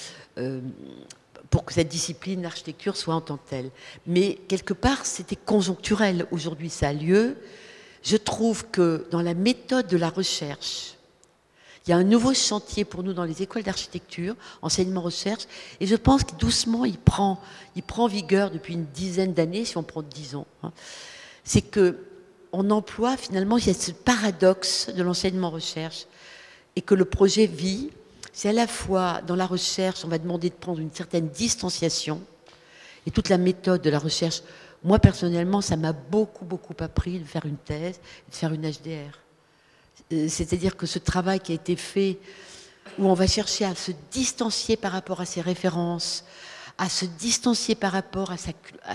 pour que cette discipline d'architecture soit en tant que telle. Mais quelque part, c'était conjoncturel. Aujourd'hui, ça a lieu. Je trouve que dans la méthode de la recherche, il y a un nouveau chantier pour nous dans les écoles d'architecture, enseignement-recherche, et je pense que doucement, il prend vigueur depuis une dizaine d'années, si on prend 10 ans. Hein. C'est qu'on emploie, finalement, il y a ce paradoxe de l'enseignement-recherche, et que le projet vit. C'est à la fois, dans la recherche, on va demander de prendre une certaine distanciation, et toute la méthode de la recherche. Moi, personnellement, ça m'a beaucoup appris de faire une thèse, de faire une HDR. C'est-à-dire que ce travail qui a été fait, où on va chercher à se distancier par rapport à ses références, à se distancier par rapport à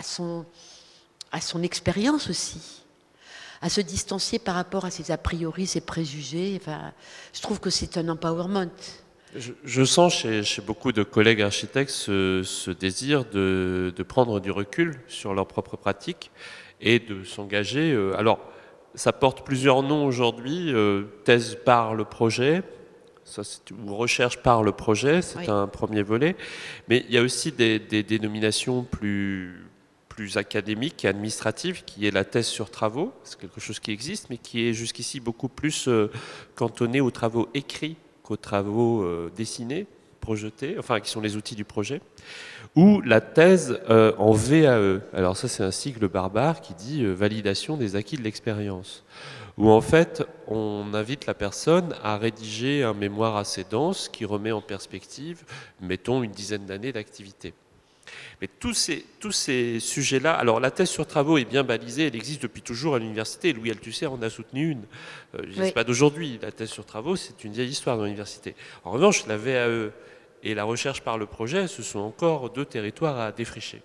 son expérience aussi, à se distancier par rapport à ses a priori, ses préjugés. Enfin, je trouve que c'est un empowerment. Je sens chez beaucoup de collègues architectes ce désir de prendre du recul sur leur propre pratique et de s'engager. Alors, ça porte plusieurs noms aujourd'hui, thèse par le projet, ou recherche par le projet, c'est oui. Un premier volet. Mais il y a aussi des dénominations plus académiques et administratives, qui est la thèse sur travaux. C'est quelque chose qui existe, mais qui est jusqu'ici beaucoup plus cantonné aux travaux écrits qu'aux travaux dessinés, projetés, enfin qui sont les outils du projet, ou la thèse en VAE. Alors ça c'est un sigle barbare qui dit validation des acquis de l'expérience, où en fait on invite la personne à rédiger un mémoire assez dense qui remet en perspective, mettons, une dizaine d'années d'activité. Mais tous ces sujets-là, alors la thèse sur travaux est bien balisée, elle existe depuis toujours à l'université, Louis Althusser en a soutenu une, oui. Pas d'aujourd'hui, la thèse sur travaux c'est une vieille histoire dans l'université. En revanche, la VAE et la recherche par le projet, ce sont encore deux territoires à défricher.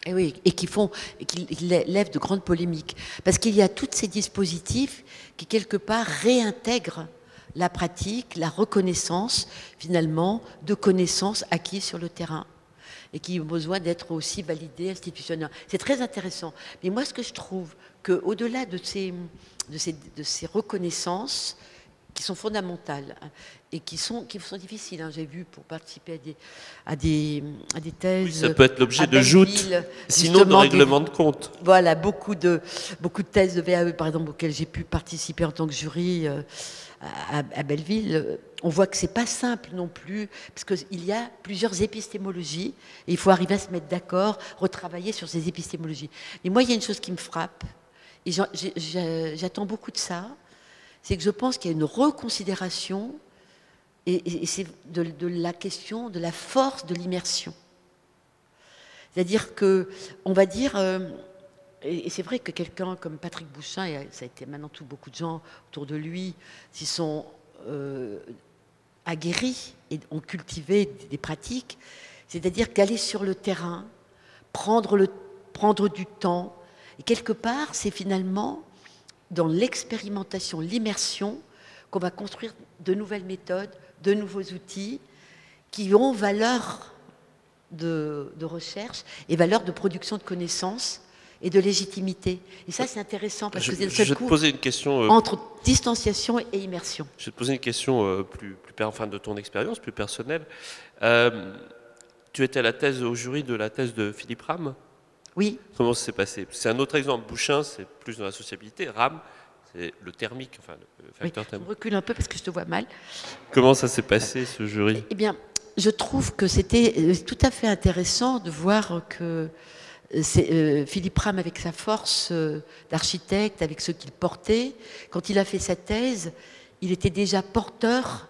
Et oui, et qui lèvent de grandes polémiques. Parce qu'il y a tous ces dispositifs qui, quelque part, réintègrent la pratique, la reconnaissance, finalement, de connaissances acquises sur le terrain et qui ont besoin d'être aussi validés institutionnellement. C'est très intéressant. Mais moi, ce que je trouve, qu'au-delà de ces reconnaissances, qui sont fondamentales et qui sont difficiles. Hein. J'ai vu pour participer à des thèses. Oui, ça peut être l'objet de joutes, sinon de règlement de compte. Voilà, beaucoup de thèses de VAE, par exemple, auxquelles j'ai pu participer en tant que jury à Belleville. On voit que c'est pas simple non plus, parce qu'il y a plusieurs épistémologies et il faut arriver à se mettre d'accord, retravailler sur ces épistémologies. Et moi, il y a une chose qui me frappe, et j'attends beaucoup de ça, c'est que je pense qu'il y a une reconsidération et c'est de la question de la force de l'immersion. C'est-à-dire que, on va dire, et c'est vrai que quelqu'un comme Patrick Bouchain, et ça a été maintenant beaucoup de gens autour de lui, s'y sont aguerris et ont cultivé des pratiques, c'est-à-dire qu'aller sur le terrain, prendre du temps, et quelque part, c'est finalement dans l'expérimentation, l'immersion, qu'on va construire de nouvelles méthodes, de nouveaux outils qui ont valeur de recherche et valeur de production de connaissances et de légitimité. Et ça, c'est intéressant parce que c'est le seul coup entre distanciation et immersion. Je vais te poser une question enfin, de ton expérience, plus personnelle. Tu étais à la thèse, au jury de la thèse de Philippe Rham. Oui. Comment ça s'est passé? C'est un autre exemple. Bouchain, c'est plus dans la sociabilité. Rham, c'est le thermique, enfin le facteur thermique. Je recule un peu parce que je te vois mal. Comment ça s'est passé, ce jury? Eh bien, je trouve que c'était tout à fait intéressant de voir que Philippe Rham, avec sa force d'architecte, avec ce qu'il portait, quand il a fait sa thèse, il était déjà porteur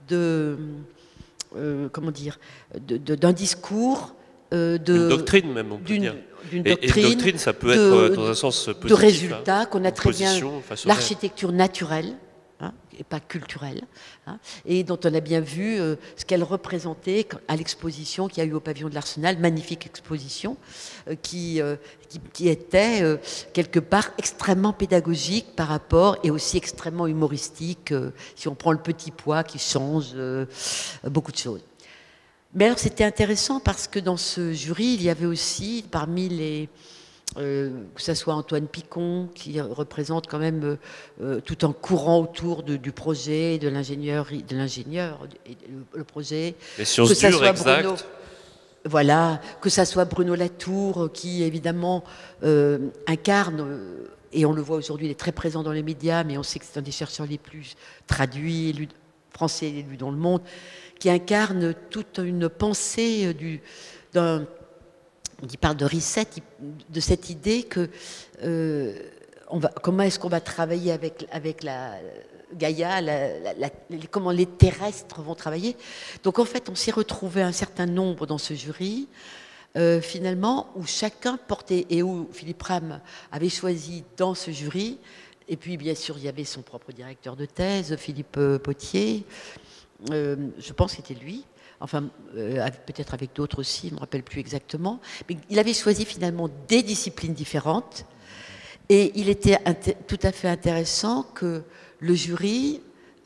d'un discours, une doctrine même, on peut dire. D'une doctrine, et doctrine, ça peut être dans un sens positif. De résultats, qu'on a très bien l'architecture naturelle, hein, et pas culturelle, hein, et dont on a bien vu ce qu'elle représentait à l'exposition qu'il y a eu au pavillon de l'Arsenal, magnifique exposition, qui était quelque part extrêmement pédagogique par rapport, et aussi extrêmement humoristique, si on prend le petit pois qui change beaucoup de choses. Mais alors c'était intéressant parce que dans ce jury, il y avait aussi parmi les... que ce soit Antoine Picon, qui représente quand même tout un courant autour du projet, de l'ingénieur, le projet. Les sciences dures, exact. Bruno, voilà, que ça soit Bruno Latour, qui évidemment incarne, et on le voit aujourd'hui, il est très présent dans les médias, mais on sait que c'est un des chercheurs les plus traduits, français et lus dans le monde, qui incarne toute une pensée qui parle de reset, de cette idée que comment est-ce qu'on va travailler avec la Gaïa, comment les terrestres vont travailler. Donc en fait, on s'est retrouvé un certain nombre dans ce jury, finalement, où chacun portait, et où Philippe Rham avait choisi dans ce jury, et puis bien sûr, il y avait son propre directeur de thèse, Philippe Potier, je pense que c'était lui, enfin peut-être avec d'autres aussi, je ne me rappelle plus exactement, mais il avait choisi finalement des disciplines différentes, et il était tout à fait intéressant que le jury,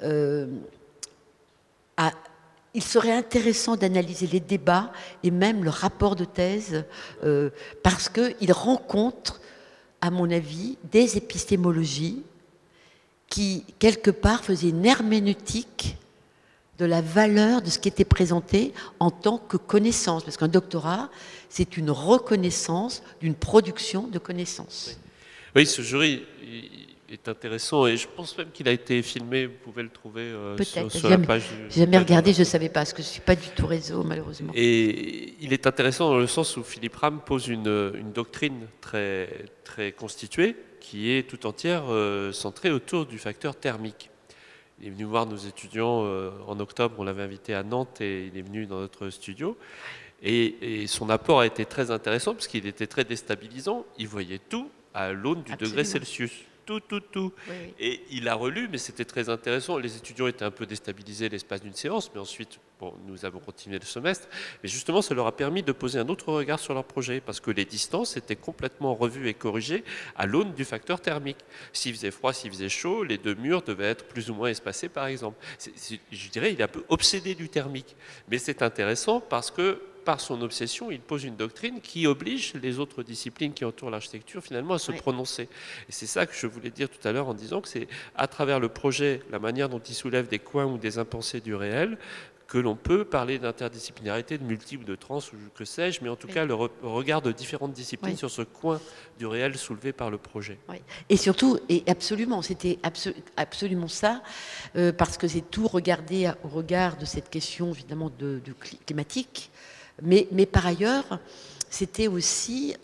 il serait intéressant d'analyser les débats et même le rapport de thèse, parce qu'il rencontre, à mon avis, des épistémologies qui, quelque part, faisaient une herméneutique de la valeur de ce qui était présenté en tant que connaissance. Parce qu'un doctorat, c'est une reconnaissance d'une production de connaissances. Oui, ce jury est intéressant et je pense même qu'il a été filmé. Vous pouvez le trouver sur la page. J'ai jamais regardé, je ne savais pas, parce que je ne suis pas du tout réseau, malheureusement. Et il est intéressant dans le sens où Philippe Rham pose une doctrine très, très constituée qui est tout entière centrée autour du facteur thermique. Il est venu voir nos étudiants en octobre, on l'avait invité à Nantes et il est venu dans notre studio. Et son apport a été très intéressant parce qu'il était très déstabilisant. Il voyait tout à l'aune du degré Celsius. tout. Oui, oui. Et il a relu, mais c'était très intéressant. Les étudiants étaient un peu déstabilisés l'espace d'une séance, mais ensuite, bon, nous avons continué le semestre. Mais justement, ça leur a permis de poser un autre regard sur leur projet, parce que les distances étaient complètement revues et corrigées à l'aune du facteur thermique. S'il faisait froid, s'il faisait chaud, les deux murs devaient être plus ou moins espacés, par exemple. Je dirais, il est un peu obsédé du thermique. Mais c'est intéressant parce que, par son obsession, il pose une doctrine qui oblige les autres disciplines qui entourent l'architecture finalement à se prononcer. Et c'est ça que je voulais dire tout à l'heure en disant que c'est à travers le projet, la manière dont il soulève des coins ou des impensés du réel, que l'on peut parler d'interdisciplinarité, de multi ou de trans ou que sais-je, mais en tout cas le regard de différentes disciplines sur ce coin du réel soulevé par le projet. Oui. Et surtout, et absolument, c'était absolument ça, parce que c'est tout regardé au regard de cette question évidemment de climatique, mais par ailleurs, c'était aussi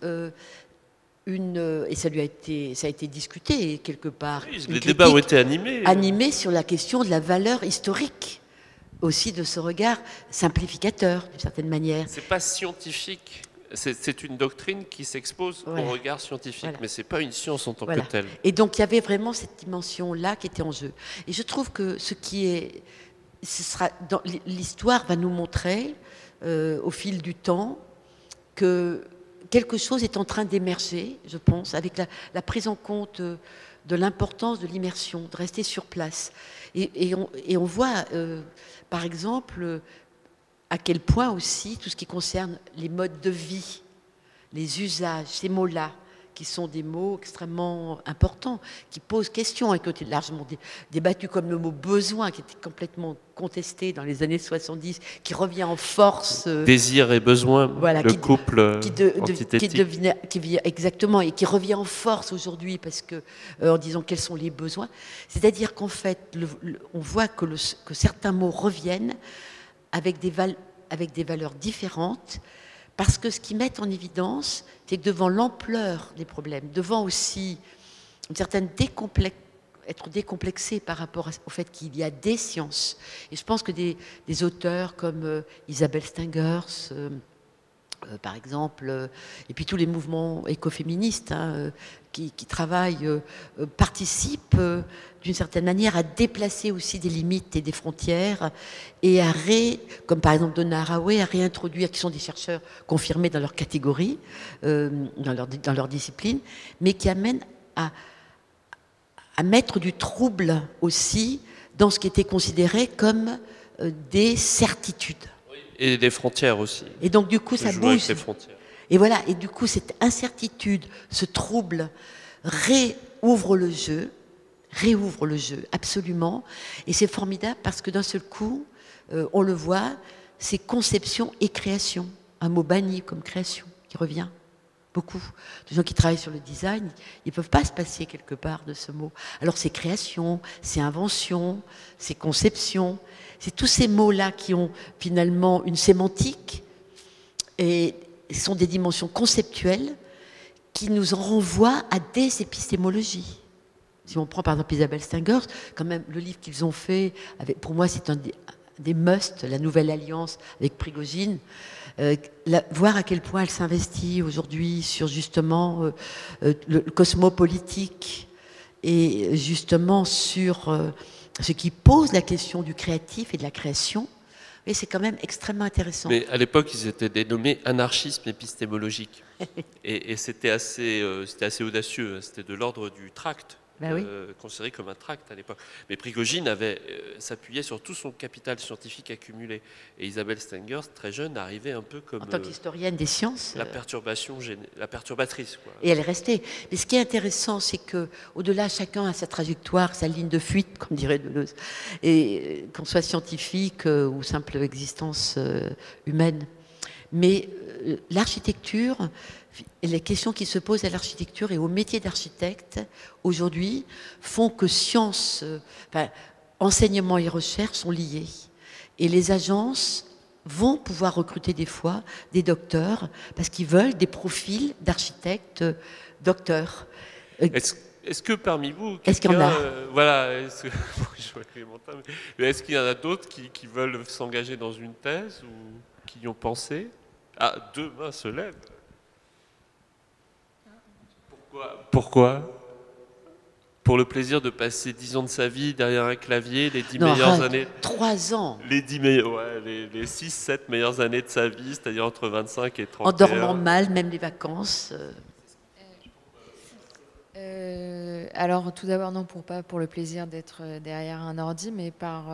et ça a été discuté quelque part. Oui, les débats ont été animés. Animés sur la question de la valeur historique aussi de ce regard simplificateur, d'une certaine manière. C'est pas scientifique. C'est une doctrine qui s'expose au regard scientifique, mais c'est pas une science en tant que telle. Et donc il y avait vraiment cette dimension-là qui était en jeu. Et je trouve que l'histoire va nous montrer au fil du temps que quelque chose est en train d'émerger, je pense, avec la prise en compte de l'importance de l'immersion, de rester sur place. Et on voit, par exemple, à quel point aussi tout ce qui concerne les modes de vie, les usages, ces mots-là, qui sont des mots extrêmement importants, qui posent question et qui ont été largement débattus, comme le mot besoin, qui était complètement contesté dans les années 70, qui revient en force. Désir et besoin, le couple antithétique. Exactement, et qui revient en force aujourd'hui, parce que, en disant quels sont les besoins. C'est-à-dire qu'en fait, on voit que certains mots reviennent avec des valeurs différentes, parce que ce qu'ils mettent en évidence, c'est que devant l'ampleur des problèmes, devant aussi une certaine être décomplexé par rapport au fait qu'il y a des sciences. Et je pense que des auteurs comme Isabelle Stengers, par exemple, et puis tous les mouvements écoféministes qui travaillent, participent d'une certaine manière à déplacer aussi des limites et des frontières et comme par exemple Donna Haraway, à réintroduire, qui sont des chercheurs confirmés dans leur catégorie, dans leur discipline, mais qui amènent à mettre du trouble aussi dans ce qui était considéré comme des certitudes. Et des frontières aussi. Et donc du coup ça bouge. Les frontières. Et voilà, et du coup cette incertitude, ce trouble réouvre le jeu absolument. Et c'est formidable parce que d'un seul coup, on le voit, c'est conception et création. Un mot banni comme création qui revient. Beaucoup de gens qui travaillent sur le design, ils ne peuvent pas se passer quelque part de ce mot. Alors c'est création, c'est invention, c'est conception. C'est tous ces mots-là qui ont finalement une sémantique et sont des dimensions conceptuelles qui nous en renvoient à des épistémologies. Si on prend par exemple Isabelle Stengers, quand même le livre qu'ils ont fait, pour moi c'est un des musts, la Nouvelle Alliance avec Prigogine, voir à quel point elle s'investit aujourd'hui sur justement le cosmopolitique et justement sur ce qui pose la question du créatif et de la création. Et c'est quand même extrêmement intéressant. Mais à l'époque, ils étaient dénommés anarchisme épistémologique. et c'était assez audacieux. C'était de l'ordre du tract. Ben oui. Considéré comme un tract à l'époque. Mais Prigogine avait s'appuyait sur tout son capital scientifique accumulé. Et Isabelle Stengers, très jeune, arrivait un peu comme... En tant qu'historienne des sciences. La perturbatrice. Quoi. Et elle est restée. Mais ce qui est intéressant, c'est qu'au-delà, chacun a sa trajectoire, sa ligne de fuite, comme dirait Deleuze. Et qu'on soit scientifique ou simple existence humaine. Mais l'architecture... Les questions qui se posent à l'architecture et au métier d'architecte aujourd'hui font que science, enseignement et recherche sont liés. Et les agences vont pouvoir recruter des fois des docteurs parce qu'ils veulent des profils d'architectes docteurs. Est-ce que parmi vous, est-ce qu'il y en a est-ce qu'il y en a d'autres qui veulent s'engager dans une thèse ou qui y ont pensé? Ah, deux mains se lèvent. Pourquoi? pour le plaisir de passer 10 ans de sa vie derrière un clavier, les 10 Non, meilleures arrête, années, 3 ans, les 10 meilleures, ouais, les 6-7 meilleures années de sa vie, c'est-à-dire entre 25 et en 31. dormant mal, même les vacances. Alors tout d'abord non, pas pour le plaisir d'être derrière un ordi, mais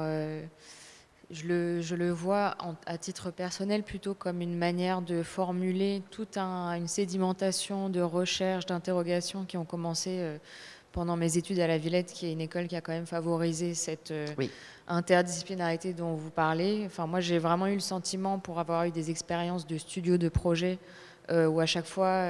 je le vois à titre personnel plutôt comme une manière de formuler toute une sédimentation de recherches, d'interrogations qui ont commencé pendant mes études à la Villette, qui est une école qui a quand même favorisé cette Oui. interdisciplinarité dont vous parlez. Enfin, moi j'ai vraiment eu le sentiment, pour avoir eu des expériences de studio, de projet, où à chaque fois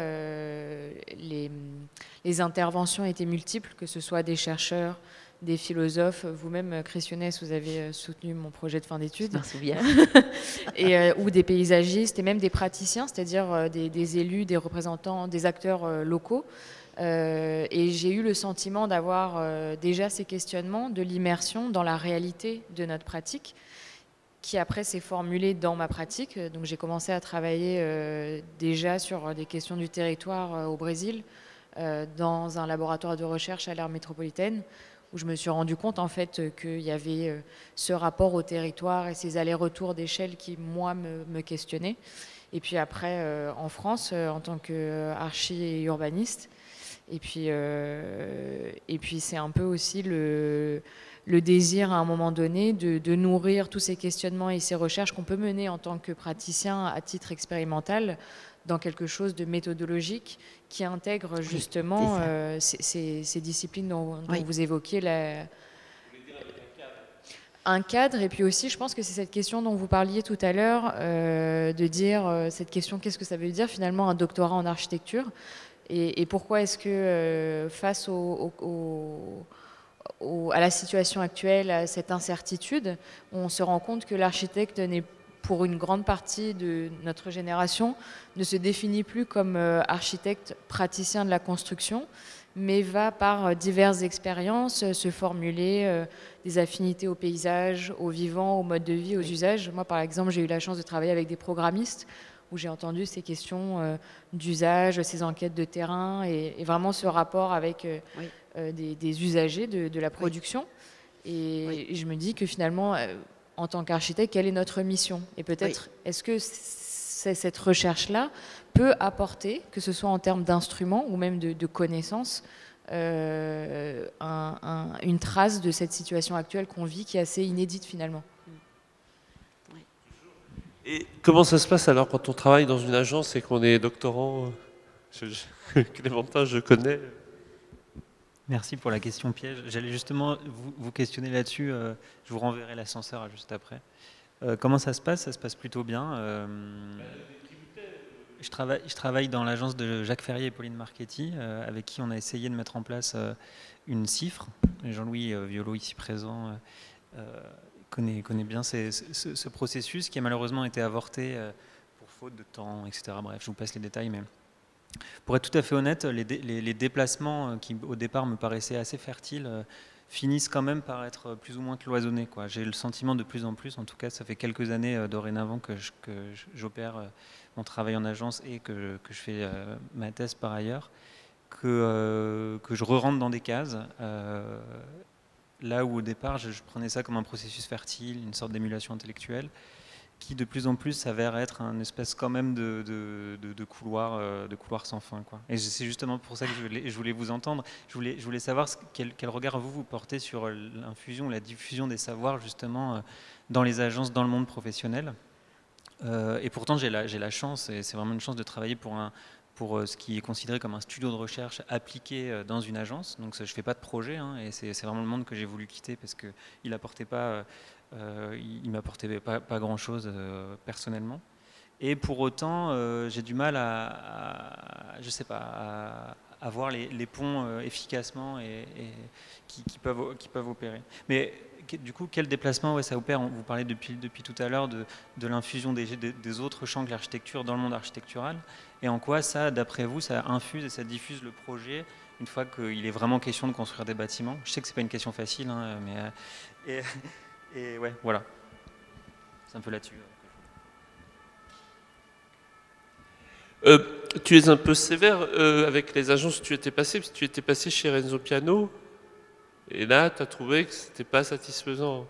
les interventions étaient multiples, que ce soit des chercheurs, des philosophes. Vous-même, Christionnès, vous avez soutenu mon projet de fin d'études. Je m'en souviens. Ou des paysagistes et même des praticiens, c'est-à-dire des élus, des représentants, des acteurs locaux. Et j'ai eu le sentiment d'avoir déjà ces questionnements de l'immersion dans la réalité de notre pratique, qui après s'est formulé dans ma pratique. Donc j'ai commencé à travailler déjà sur des questions du territoire au Brésil, dans un laboratoire de recherche à l'aire métropolitaine, où je me suis rendu compte en fait qu'il y avait ce rapport au territoire et ces allers-retours d'échelle qui, moi, me questionnaient. Et puis après, en France, en tant qu'archi et urbaniste. Et puis c'est un peu aussi le désir à un moment donné de nourrir tous ces questionnements et ces recherches qu'on peut mener en tant que praticien à titre expérimental dans quelque chose de méthodologique qui intègre justement ces disciplines dont vous évoquiez un cadre. Et puis aussi, je pense que c'est cette question dont vous parliez tout à l'heure, de dire cette question, qu'est-ce que ça veut dire finalement un doctorat en architecture, et pourquoi est-ce que face à la situation actuelle, à cette incertitude, on se rend compte que l'architecte n'est, pour une grande partie de notre génération, ne se définit plus comme architecte praticien de la construction, mais va par diverses expériences se formuler des affinités au paysage, au vivant, au mode de vie, aux usages. Moi, par exemple, j'ai eu la chance de travailler avec des programmistes où j'ai entendu ces questions d'usage, ces enquêtes de terrain et vraiment ce rapport avec des usagers de la production. Et je me dis que finalement, en tant qu'architecte, quelle est notre mission? Et peut-être, est-ce que cette recherche-là peut apporter, que ce soit en termes d'instruments ou même de connaissances, une trace de cette situation actuelle qu'on vit, qui est assez inédite finalement? Et comment ça se passe alors quand on travaille dans une agence et qu'on est doctorant? Clémentin, je connais. Merci pour la question piège. J'allais justement vous questionner là-dessus. Je vous renverrai l'ascenseur juste après. Comment ça se passe? Ça se passe plutôt bien. Je travaille dans l'agence de Jacques Ferrier et Pauline Marchetti, avec qui on a essayé de mettre en place une cifre. Jean-Louis Violo, ici présent, connaît bien ce processus qui a malheureusement été avorté pour faute de temps, etc. Bref, je vous passe les détails, mais pour être tout à fait honnête, les déplacements qui au départ me paraissaient assez fertiles finissent quand même par être plus ou moins cloisonnés, quoi. J'ai le sentiment de plus en plus, en tout cas ça fait quelques années dorénavant que j'opère mon travail en agence et que je fais ma thèse par ailleurs, que je re-rentre dans des cases. Là où au départ je prenais ça comme un processus fertile, une sorte d'émulation intellectuelle, qui de plus en plus s'avère être un espèce quand même de couloir sans fin, quoi. Et c'est justement pour ça que je voulais vous entendre. Je voulais savoir quel regard vous portez sur l'infusion, la diffusion des savoirs justement dans les agences, dans le monde professionnel. Et pourtant j'ai la chance, et c'est vraiment une chance de travailler pour ce qui est considéré comme un studio de recherche appliqué dans une agence. Donc je ne fais pas de projet, hein, et c'est vraiment le monde que j'ai voulu quitter parce qu'il n'apportait pas, il m'apportait pas grand-chose personnellement. Et pour autant, j'ai du mal je sais pas, à voir les ponts efficacement et qui peuvent opérer. Mais du coup, quel déplacement ça opère? Vous parlez depuis tout à l'heure de l'infusion des autres champs que l'architecture dans le monde architectural. Et en quoi ça, d'après vous, ça infuse et ça diffuse le projet une fois qu'il est vraiment question de construire des bâtiments? Je sais que c'est pas une question facile, hein, mais et ouais, voilà. C'est un peu là-dessus. Tu es un peu sévère avec les agences où tu étais passé, parce que tu étais passé chez Renzo Piano. Et là, tu as trouvé que c'était pas satisfaisant.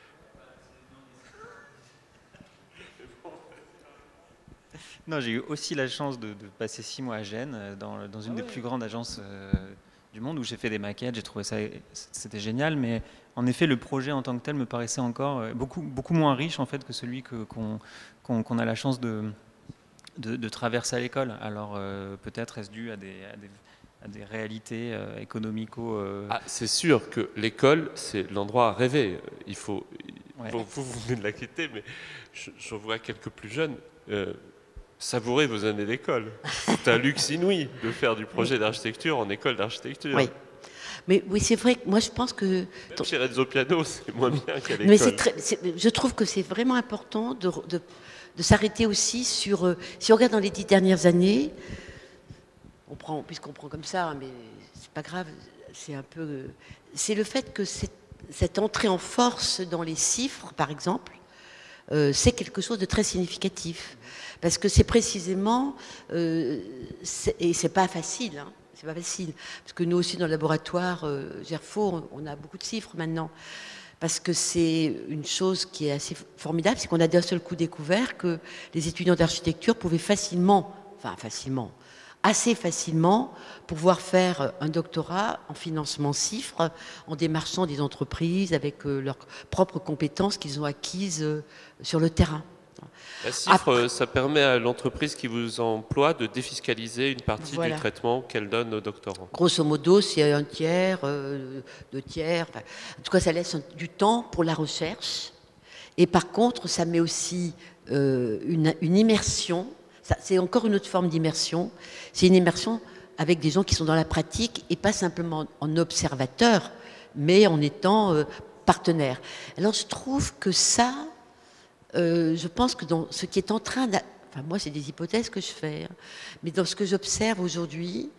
Non, j'ai eu aussi la chance de passer 6 mois à Gênes, dans une des plus grandes agences du monde, où j'ai fait des maquettes, j'ai trouvé ça, c'était génial, mais en effet, le projet en tant que tel me paraissait encore beaucoup moins riche en fait que celui qu'on a la chance de traverser à l'école. Alors peut-être est-ce dû à des réalités économico... Ah, c'est sûr que l'école, c'est l'endroit à rêver. Il faut, Ouais. vous venez de la quitter, mais je vois quelques plus jeunes. Savourez vos années d'école. C'est un luxe inouï de faire du projet d'architecture en école d'architecture. Oui. Mais oui, c'est vrai que moi je pense que... Même chez Renzo Piano, c'est moins bien qu'à Mais l'école. je trouve que c'est vraiment important de s'arrêter aussi sur... si on regarde dans les 10 dernières années, puisqu'on prend comme ça, mais c'est pas grave, c'est un peu... c'est le fait que cette entrée en force dans les chiffres, par exemple, c'est quelque chose de très significatif. Parce que c'est précisément... et c'est pas facile, hein. C'est pas facile, parce que nous aussi dans le laboratoire Gerfaut, on a beaucoup de chiffres maintenant, parce que c'est une chose qui est assez formidable, c'est qu'on a d'un seul coup découvert que les étudiants d'architecture pouvaient assez facilement pouvoir faire un doctorat en financement chiffres, en démarchant des entreprises avec leurs propres compétences qu'ils ont acquises sur le terrain. La chiffre, ça permet à l'entreprise qui vous emploie de défiscaliser une partie du traitement qu'elle donne aux doctorants. Grosso modo, c'est un tiers, 2 tiers. Enfin, en tout cas, ça laisse du temps pour la recherche. Et par contre, ça met aussi une immersion. C'est encore une autre forme d'immersion. C'est une immersion avec des gens qui sont dans la pratique et pas simplement en observateur, mais en étant partenaire. Alors, je trouve que ça... je pense que dans ce qui est en train enfin moi c'est des hypothèses que je fais, hein, mais dans ce que j'observe aujourd'hui,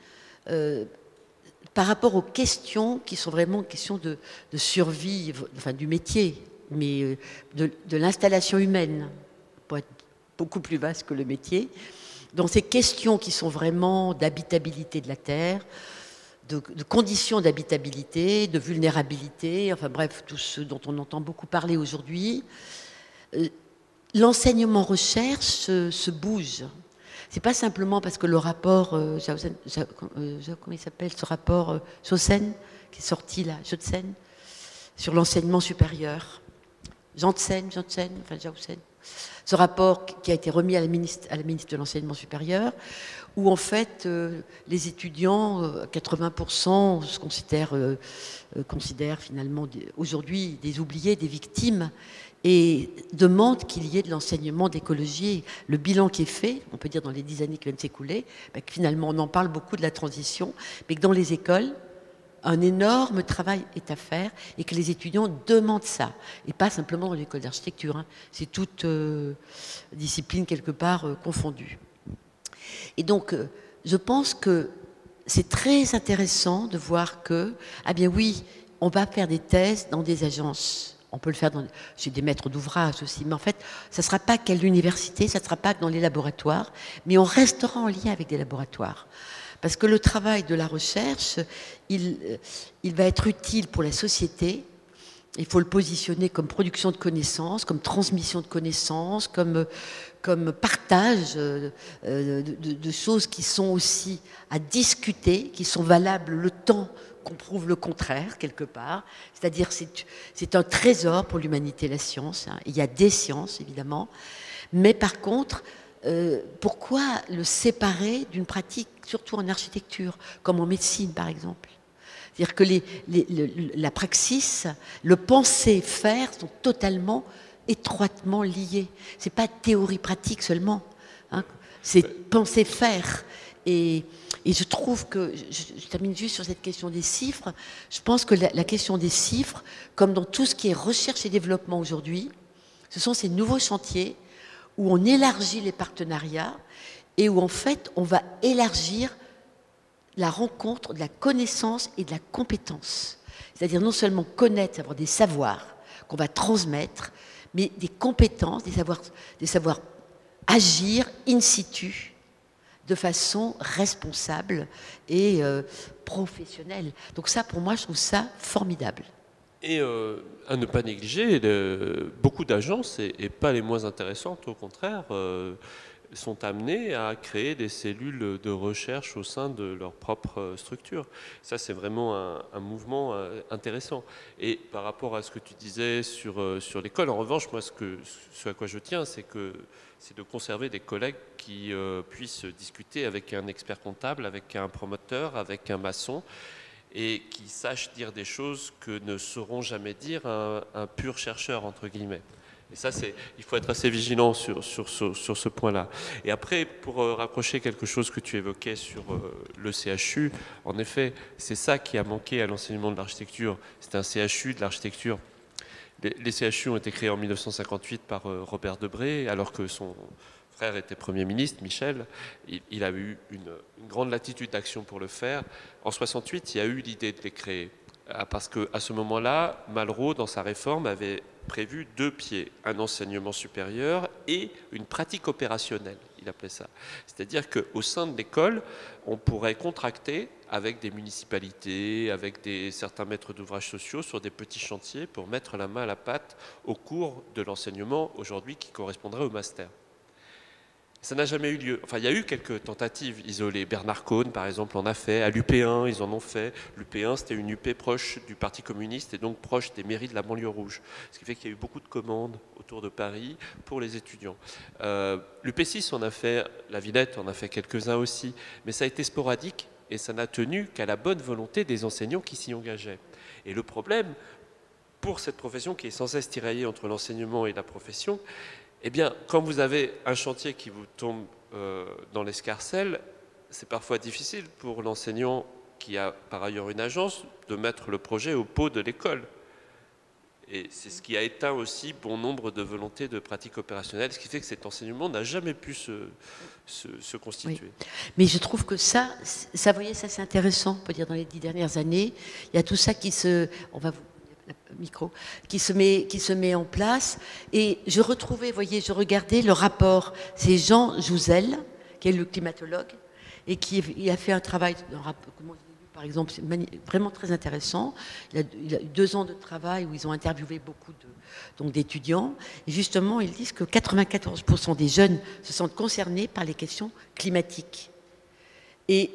par rapport aux questions qui sont vraiment questions de survie, enfin du métier, mais de l'installation humaine, pour être beaucoup plus vaste que le métier, dans ces questions qui sont vraiment d'habitabilité de la Terre, de conditions d'habitabilité, de vulnérabilité, enfin bref, tout ce dont on entend beaucoup parler aujourd'hui, l'enseignement recherche se bouge. C'est pas simplement parce que le rapport, comment il s'appelle, ce rapport Jaussen, qui est sorti là, Jaussen, sur l'enseignement supérieur. Jaussen, ce rapport qui a été remis à la ministre de l'enseignement supérieur, où en fait les étudiants, 80% se considèrent finalement aujourd'hui des oubliés, des victimes, et demande qu'il y ait de l'enseignement d'écologie. Le bilan qui est fait, on peut dire dans les 10 années qui viennent de s'écouler, que finalement on en parle beaucoup de la transition, mais que dans les écoles, un énorme travail est à faire et que les étudiants demandent ça. Et pas simplement dans l'école d'architecture, hein. C'est toute discipline quelque part confondue. Et donc, je pense que c'est très intéressant de voir que, ah bien oui, on va faire des thèses dans des agences. On peut le faire chez des maîtres d'ouvrage aussi, mais en fait, ça ne sera pas qu'à l'université, ça ne sera pas que dans les laboratoires, mais on restera en lien avec des laboratoires. Parce que le travail de la recherche, il va être utile pour la société. Il faut le positionner comme production de connaissances, comme transmission de connaissances, comme partage de choses qui sont aussi à discuter, qui sont valables le temps qu'on prouve le contraire, quelque part. C'est-à-dire c'est un trésor pour l'humanité, la science. Hein. Il y a des sciences, évidemment. Mais par contre, pourquoi le séparer d'une pratique, surtout en architecture, comme en médecine, par exemple? C'est-à-dire que la praxis, le penser-faire sont totalement, étroitement liés. Ce n'est pas théorie-pratique seulement. Hein. C'est penser-faire. Et je trouve que, je termine juste sur cette question des chiffres, je pense que la question des chiffres, comme dans tout ce qui est recherche et développement aujourd'hui, ce sont ces nouveaux chantiers où on élargit les partenariats et où en fait on va élargir la rencontre de la connaissance et de la compétence. C'est-à-dire non seulement connaître, avoir des savoirs qu'on va transmettre, mais des compétences, des savoirs agir in situ, de façon responsable et professionnelle. Donc ça, pour moi, je trouve ça formidable. Et à ne pas négliger, beaucoup d'agences, et pas les moins intéressantes, au contraire, sont amenées à créer des cellules de recherche au sein de leur propre structure. Ça, c'est vraiment un mouvement intéressant. Et par rapport à ce que tu disais sur l'école, en revanche, moi, ce à quoi je tiens, c'est de conserver des collègues qui puissent discuter avec un expert comptable, avec un promoteur, avec un maçon, et qui sachent dire des choses que ne sauront jamais dire un pur chercheur, entre guillemets. Et ça, il faut être assez vigilant sur ce point-là. Et après, pour rapprocher quelque chose que tu évoquais sur le CHU, en effet, c'est ça qui a manqué à l'enseignement de l'architecture. C'est un CHU de l'architecture. Les CHU ont été créés en 1958 par Robert Debré, alors que son frère était Premier ministre, Michel. Il a eu une grande latitude d'action pour le faire. En 68, il y a eu l'idée de les créer. Parce qu'à ce moment-là, Malraux, dans sa réforme, avait prévu 2 pieds, un enseignement supérieur et une pratique opérationnelle, il appelait ça. C'est-à-dire qu'au sein de l'école, on pourrait contracter avec des municipalités, avec certains maîtres d'ouvrages sociaux sur des petits chantiers pour mettre la main à la pâte au cours de l'enseignement aujourd'hui qui correspondrait au master. Ça n'a jamais eu lieu. Enfin, il y a eu quelques tentatives isolées. Bernard Cohn, par exemple, en a fait. À l'UP1, ils en ont fait. L'UP1, c'était une UP proche du Parti communiste et donc proche des mairies de la banlieue rouge. Ce qui fait qu'il y a eu beaucoup de commandes autour de Paris pour les étudiants. L'UP6 en a fait, la Villette en a fait quelques-uns aussi. Mais ça a été sporadique et ça n'a tenu qu'à la bonne volonté des enseignants qui s'y engageaient. Et le problème, pour cette profession qui est sans cesse tiraillée entre l'enseignement et la profession, eh bien, quand vous avez un chantier qui vous tombe dans l'escarcelle, c'est parfois difficile pour l'enseignant qui a par ailleurs une agence de mettre le projet au pot de l'école. Et c'est ce qui a éteint aussi bon nombre de volontés de pratiques opérationnelles, ce qui fait que cet enseignement n'a jamais pu se constituer. Oui. Mais je trouve que ça, vous voyez, ça c'est intéressant, on peut dire dans les 10 dernières années. Il y a tout ça qui se met en place. Et je retrouvais, vous voyez, je regardais le rapport. C'est Jean Jouzel, qui est le climatologue, et qui a fait un travail, par exemple, c'est vraiment très intéressant. Il a eu 2 ans de travail où ils ont interviewé beaucoup d'étudiants. Et justement, ils disent que 94% des jeunes se sentent concernés par les questions climatiques. Et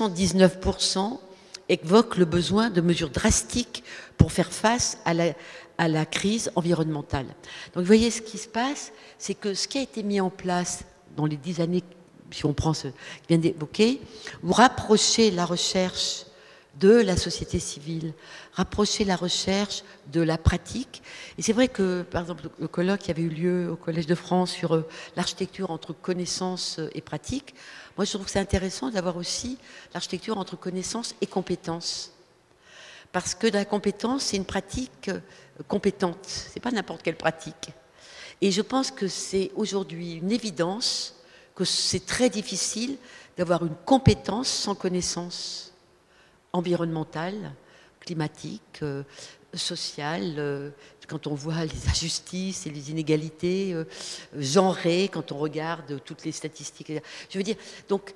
79% évoquent le besoin de mesures drastiques pour faire face à la crise environnementale. Donc vous voyez, ce qui se passe, c'est que ce qui a été mis en place dans les 10 années, si on prend ce que je viens d'évoquer, vous rapprochez la recherche de la société civile, rapprocher la recherche de la pratique. Et c'est vrai que, par exemple, le colloque qui avait eu lieu au Collège de France sur l'architecture entre connaissance et pratique, moi je trouve que c'est intéressant d'avoir aussi l'architecture entre connaissance et compétence. Parce que la compétence, c'est une pratique compétente, c'est pas n'importe quelle pratique. Et je pense que c'est aujourd'hui une évidence que c'est très difficile d'avoir une compétence sans connaissance environnementale, climatique, sociale, quand on voit les injustices et les inégalités genrées, quand on regarde toutes les statistiques. Je veux dire, donc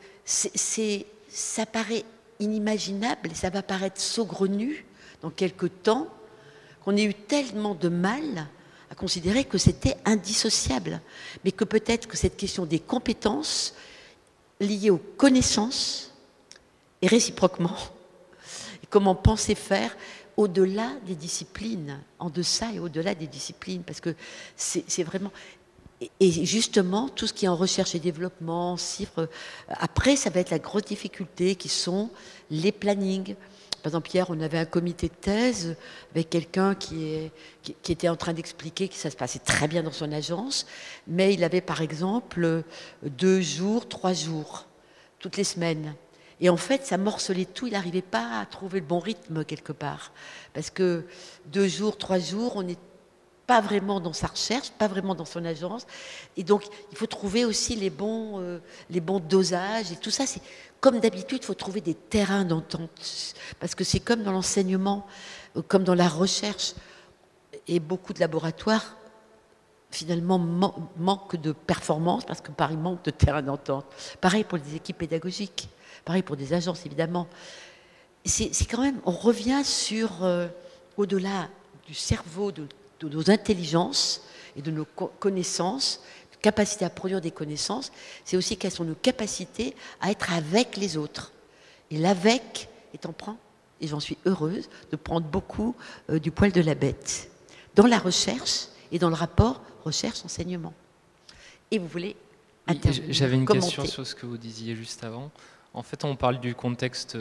ça paraît inimaginable et ça va paraître saugrenu dans quelques temps qu'on ait eu tellement de mal à considérer que c'était indissociable, mais que peut-être que cette question des compétences liées aux connaissances et réciproquement, et comment penser faire au-delà des disciplines, en deçà et au-delà des disciplines, parce que c'est vraiment... Et justement, tout ce qui est en recherche et développement, chiffres, après, ça va être la grosse difficulté qui sont les plannings. Par exemple, hier, on avait un comité de thèse avec quelqu'un qui était en train d'expliquer que ça se passait très bien dans son agence, mais il avait par exemple 2 jours, 3 jours, toutes les semaines. Et en fait, ça morcelait tout, il n'arrivait pas à trouver le bon rythme quelque part. Parce que 2 jours, 3 jours, on n'est pas vraiment dans sa recherche, pas vraiment dans son agence. Et donc, il faut trouver aussi les bons dosages. Et tout ça, c'est comme d'habitude, il faut trouver des terrains d'entente. Parce que c'est comme dans l'enseignement, comme dans la recherche. Et beaucoup de laboratoires finalement manque de performance parce que Paris manque de terrain d'entente. Pareil pour les équipes pédagogiques, pareil pour des agences évidemment. C'est quand même, on revient sur, au-delà du cerveau, de nos intelligences et de nos connaissances, capacité à produire des connaissances, c'est aussi quelles sont nos capacités à être avec les autres. Et l'avec est en prend, et j'en suis heureuse, de prendre beaucoup du poil de la bête dans la recherche et dans le rapport recherche-enseignement. Et vous voulez intervenir, j'avais une commenter. question sur ce que vous disiez juste avant. En fait, on parle du contexte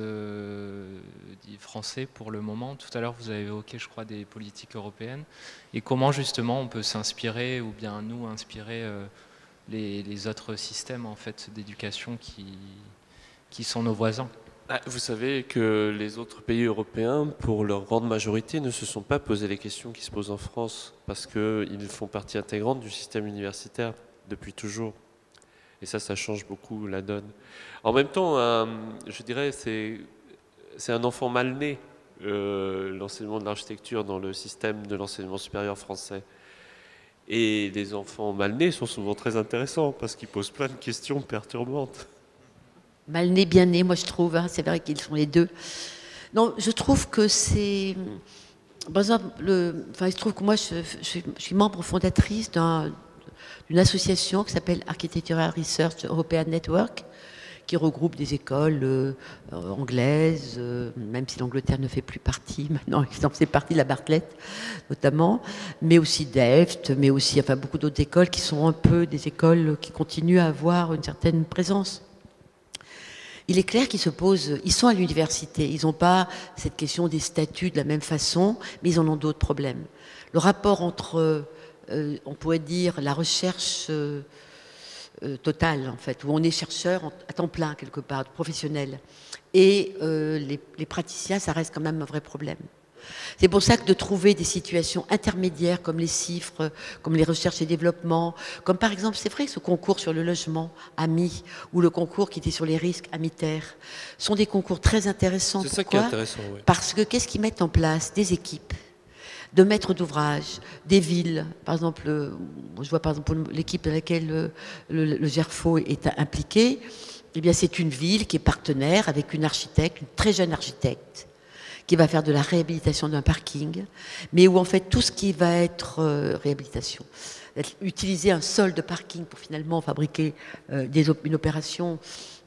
dit français pour le moment. Tout à l'heure, vous avez évoqué, je crois, des politiques européennes. Et comment, justement, on peut s'inspirer, ou bien nous inspirer les autres systèmes en fait, d'éducation qui sont nos voisins. Vous savez que les autres pays européens, pour leur grande majorité, ne se sont pas posé les questions qui se posent en France, parce qu'ils font partie intégrante du système universitaire depuis toujours. Et ça change beaucoup la donne. En même temps, je dirais, c'est un enfant mal né, l'enseignement de l'architecture dans le système de l'enseignement supérieur français. Et les enfants mal nés sont souvent très intéressants, parce qu'ils posent plein de questions perturbantes. Mal né, bien né, moi je trouve, hein, c'est vrai qu'ils sont les deux. Non, je trouve que c'est... Par exemple, il se trouve que moi je suis membre fondatrice d'une association qui s'appelle Architectural Research European Network, qui regroupe des écoles anglaises, même si l'Angleterre ne fait plus partie, maintenant ils en font partie, la Bartlett notamment, mais aussi Delft, mais aussi enfin, beaucoup d'autres écoles qui sont un peu des écoles qui continuent à avoir une certaine présence. Il est clair qu'ils se posent, ils sont à l'université, ils n'ont pas cette question des statuts de la même façon, mais ils en ont d'autres problèmes. Le rapport entre, on pourrait dire, la recherche totale, en fait, où on est chercheur à temps plein, quelque part, professionnel, et les praticiens, ça reste quand même un vrai problème. C'est pour ça que de trouver des situations intermédiaires comme les CIFRE, comme les recherches et développement, comme par exemple, c'est vrai que ce concours sur le logement, AMI, ou le concours qui était sur les risques, AMITER, sont des concours très intéressants. C'est ça qui est intéressant, oui. Parce que qu'est-ce qu'ils mettent en place? Des équipes de maîtres d'ouvrage, des villes. Par exemple, je vois par exemple l'équipe dans laquelle le GERFO est impliqué, eh bien c'est une ville qui est partenaire avec une architecte, une très jeune architecte, qui va faire de la réhabilitation d'un parking, mais où en fait tout ce qui va être réhabilitation, utiliser un sol de parking pour finalement fabriquer une opération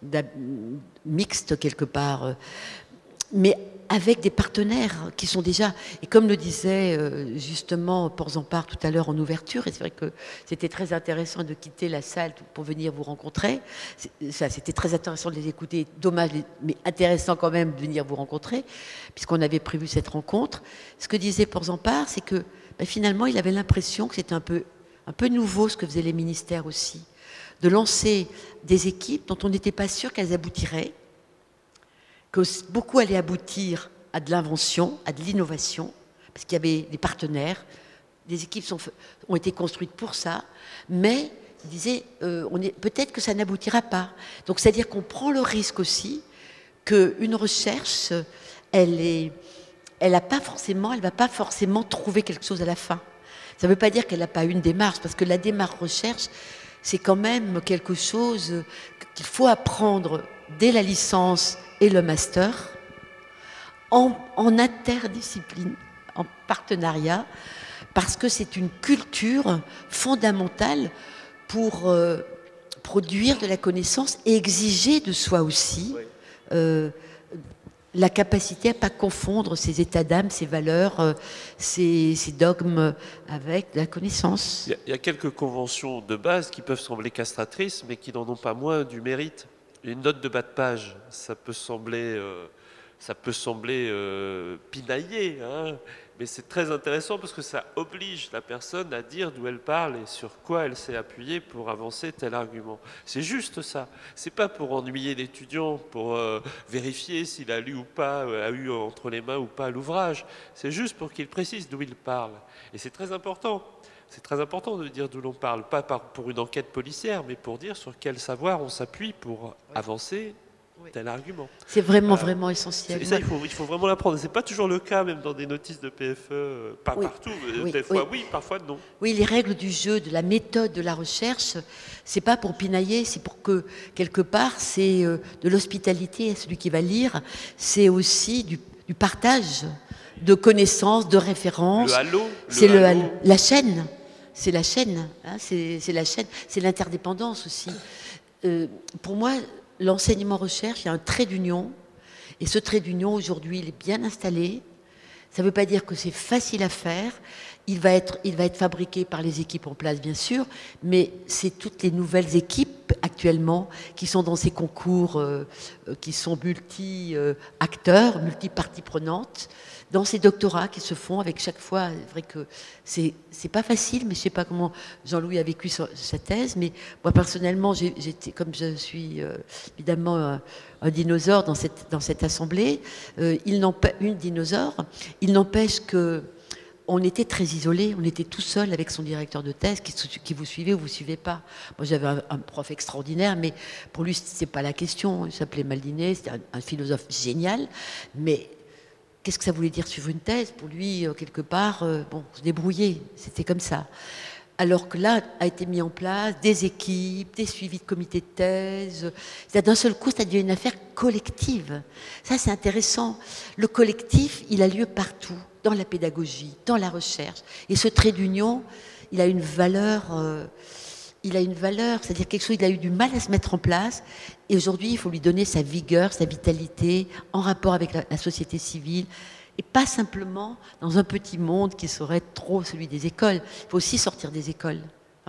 mixte quelque part, mais avec des partenaires qui sont déjà, et comme le disait justement Porzampar tout à l'heure en ouverture, et c'est vrai que c'était très intéressant de quitter la salle pour venir vous rencontrer, c'était très intéressant de les écouter, dommage, mais intéressant quand même de venir vous rencontrer, puisqu'on avait prévu cette rencontre. Ce que disait Porzampar, c'est que finalement, il avait l'impression que c'était un peu nouveau ce que faisaient les ministères aussi, de lancer des équipes dont on n'était pas sûr qu'elles aboutiraient, que beaucoup allaient aboutir à de l'invention, à de l'innovation, parce qu'il y avait des partenaires, des équipes ont été construites pour ça, mais il disait, peut-être que ça n'aboutira pas. Donc c'est-à-dire qu'on prend le risque aussi qu'une recherche, elle va pas forcément trouver quelque chose à la fin. Ça ne veut pas dire qu'elle n'a pas une démarche, parce que la démarche recherche, c'est quand même quelque chose qu'il faut apprendre dès la licence et le master, en interdiscipline, en partenariat, parce que c'est une culture fondamentale pour produire de la connaissance et exiger de soi aussi la capacité à ne pas confondre ses états d'âme, ses valeurs, ses dogmes avec de la connaissance. Il y a quelques conventions de base qui peuvent sembler castratrices, mais qui n'en ont pas moins du mérite. Une note de bas de page, ça peut sembler pinaillé, hein, mais c'est très intéressant parce que ça oblige la personne à dire d'où elle parle et sur quoi elle s'est appuyée pour avancer tel argument. C'est juste ça. C'est pas pour ennuyer l'étudiant, pour vérifier s'il a lu ou pas, a eu entre les mains ou pas l'ouvrage. C'est juste pour qu'il précise d'où il parle. Et c'est très important. C'est très important de dire d'où l'on parle, pas pour une enquête policière, mais pour dire sur quel savoir on s'appuie pour avancer tel argument. C'est vraiment essentiel. Et ça, il faut vraiment l'apprendre. C'est pas toujours le cas, même dans des notices de PFE, pas partout. Des fois oui, parfois non. Oui, les règles du jeu, de la méthode de la recherche, c'est pas pour pinailler, c'est pour que, quelque part, c'est de l'hospitalité à celui qui va lire, c'est aussi du partage de connaissances, de références. Le halo. C'est la chaîne. C'est la chaîne. Hein, c'est la chaîne. C'est l'interdépendance aussi. Pour moi, l'enseignement-recherche, il y a un trait d'union. Et ce trait d'union, aujourd'hui, il est bien installé. Ça ne veut pas dire que c'est facile à faire. Il va être fabriqué par les équipes en place, bien sûr, mais c'est toutes les nouvelles équipes actuellement qui sont dans ces concours, qui sont multi-acteurs, multi-parties prenantes, dans ces doctorats qui se font avec chaque fois. C'est vrai que c'est pas facile, mais je ne sais pas comment Jean-Louis a vécu sa thèse, mais moi personnellement, j'étais, comme je suis évidemment un dinosaure dans cette assemblée, une dinosaure, il n'empêche que on était très isolés, on était tout seul avec son directeur de thèse qui vous suivait ou vous suivez pas. Moi j'avais un prof extraordinaire, mais pour lui c'est pas la question. Il s'appelait Maldinet, c'était un philosophe génial, mais qu'est-ce que ça voulait dire suivre une thèse? Pour lui, quelque part, se débrouiller, c'était comme ça. Alors que là, a été mis en place des équipes, des suivis de comités de thèse. D'un seul coup, ça devient une affaire collective. Ça, c'est intéressant. Le collectif, il a lieu partout, dans la pédagogie, dans la recherche. Et ce trait d'union, il a une valeur, c'est-à-dire quelque chose, il a eu du mal à se mettre en place. Et aujourd'hui, il faut lui donner sa vigueur, sa vitalité, en rapport avec la société civile. Et pas simplement dans un petit monde qui serait trop celui des écoles. Il faut aussi sortir des écoles.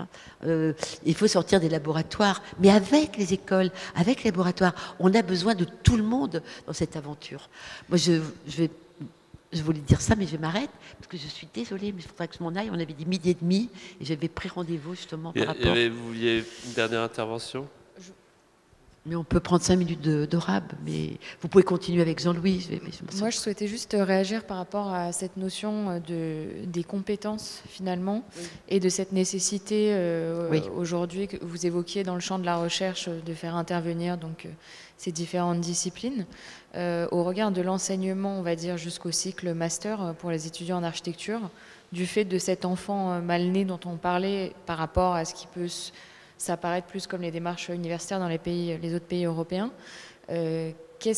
Il faut sortir des laboratoires. Mais avec les écoles, avec les laboratoires, on a besoin de tout le monde dans cette aventure. Moi, je voulais dire ça, mais je m'arrête, parce que je suis désolée, mais il faudrait que je m'en aille. On avait dit 12h30, et j'avais pris rendez-vous justement par rapport... Vous vouliez une dernière intervention? Mais on peut prendre 5 minutes de rab, mais vous pouvez continuer avec Jean-Louis. Moi, je souhaitais juste réagir par rapport à cette notion des compétences, finalement, et de cette nécessité, aujourd'hui, que vous évoquiez dans le champ de la recherche, de faire intervenir donc, ces différentes disciplines. Au regard de l'enseignement, on va dire, jusqu'au cycle master pour les étudiants en architecture, du fait de cet enfant mal né dont on parlait par rapport à ce qui peut s'apparaître plus comme les démarches universitaires dans les autres pays européens. Moi,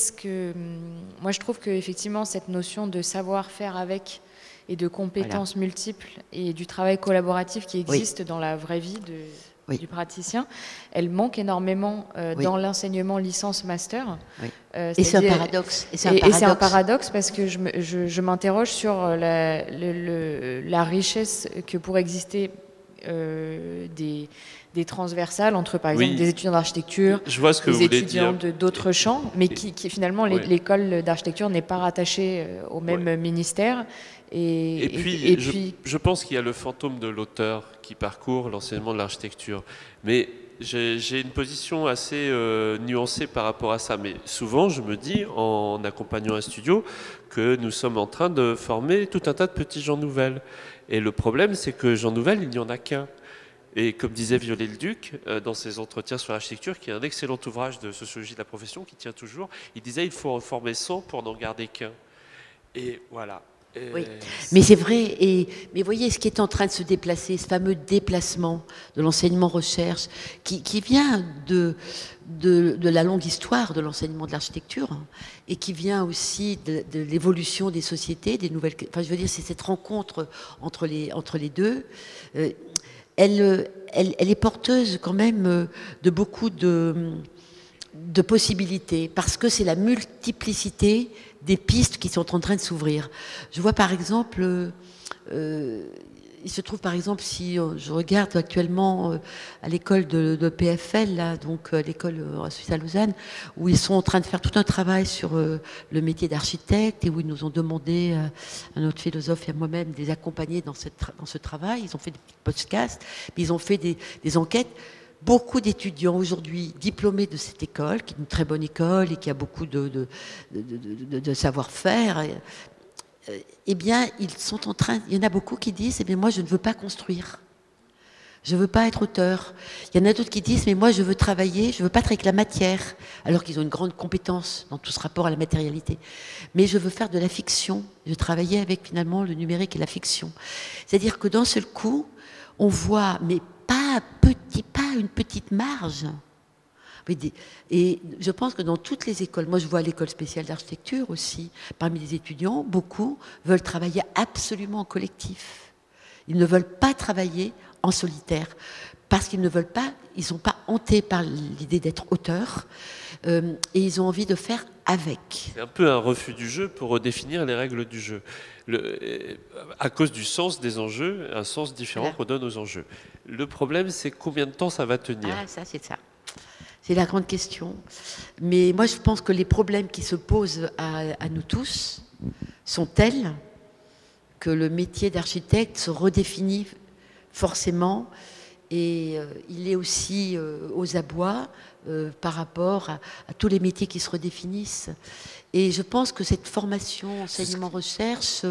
je trouve qu'effectivement, cette notion de savoir-faire avec et de compétences multiples et du travail collaboratif qui existe dans la vraie vie du praticien, elle manque énormément dans l'enseignement licence-master. Et c'est un paradoxe. Et c'est un paradoxe parce que je m'interroge sur la richesse que pourrait exister des transversales entre, par exemple, des étudiants d'architecture, des étudiants d'autres champs, mais qui finalement, l'école d'architecture n'est pas rattachée au même ministère. Et puis, je pense qu'il y a le fantôme de l'auteur qui parcourt l'enseignement de l'architecture. Mais j'ai une position assez nuancée par rapport à ça. Mais souvent, je me dis, en accompagnant un studio, que nous sommes en train de former tout un tas de petits Jean Nouvel. Et le problème, c'est que Jean Nouvel, il n'y en a qu'un. Et comme disait Viollet-le-Duc, dans ses entretiens sur l'architecture, qui est un excellent ouvrage de sociologie de la profession, qui tient toujours, il disait il faut en former 100 pour n'en garder qu'un. Et voilà. Oui, mais c'est vrai. Mais voyez ce qui est en train de se déplacer, ce fameux déplacement de l'enseignement-recherche, qui vient de la longue histoire de l'enseignement de l'architecture, et qui vient aussi de l'évolution des sociétés, des nouvelles. Enfin, je veux dire, c'est cette rencontre entre les deux. Elle est porteuse quand même de beaucoup de possibilités, parce que c'est la multiplicité des pistes qui sont en train de s'ouvrir. Je vois par exemple, il se trouve par exemple, si je regarde actuellement à l'école de PFL, là, donc l'école suisse à Lausanne, où ils sont en train de faire tout un travail sur le métier d'architecte, et où ils nous ont demandé, à notre philosophe et à moi-même, de les accompagner dans ce travail. Ils ont fait des petits podcasts, mais ils ont fait des enquêtes. Beaucoup d'étudiants aujourd'hui diplômés de cette école, qui est une très bonne école et qui a beaucoup de savoir-faire, eh bien, ils sont en train. Il y en a beaucoup qui disent, eh bien, moi, je ne veux pas construire. Je veux pas être auteur. Il y en a d'autres qui disent, mais moi je veux travailler, je veux pas être avec la matière, alors qu'ils ont une grande compétence dans tout ce rapport à la matérialité. Mais je veux faire de la fiction. Je veux travailler avec finalement le numérique et la fiction. C'est-à-dire que d'un seul coup, on voit, mais pas une petite marge. Et je pense que dans toutes les écoles, moi je vois à l'école spéciale d'architecture aussi, parmi les étudiants, beaucoup veulent travailler absolument en collectif. Ils ne veulent pas travailler en solitaire parce qu'ils ne veulent pas, ils ne sont pas hantés par l'idée d'être auteurs et ils ont envie de faire avec. C'est un peu un refus du jeu pour redéfinir les règles du jeu. À cause du sens des enjeux, un sens différent qu'on donne aux enjeux. Le problème, c'est combien de temps ça va tenir. Ah, ça, c'est ça. C'est la grande question. Mais moi, je pense que les problèmes qui se posent à nous tous sont tels que le métier d'architecte se redéfinit forcément et il est aussi aux abois par rapport à tous les métiers qui se redéfinissent. Et je pense que cette formation enseignement-recherche,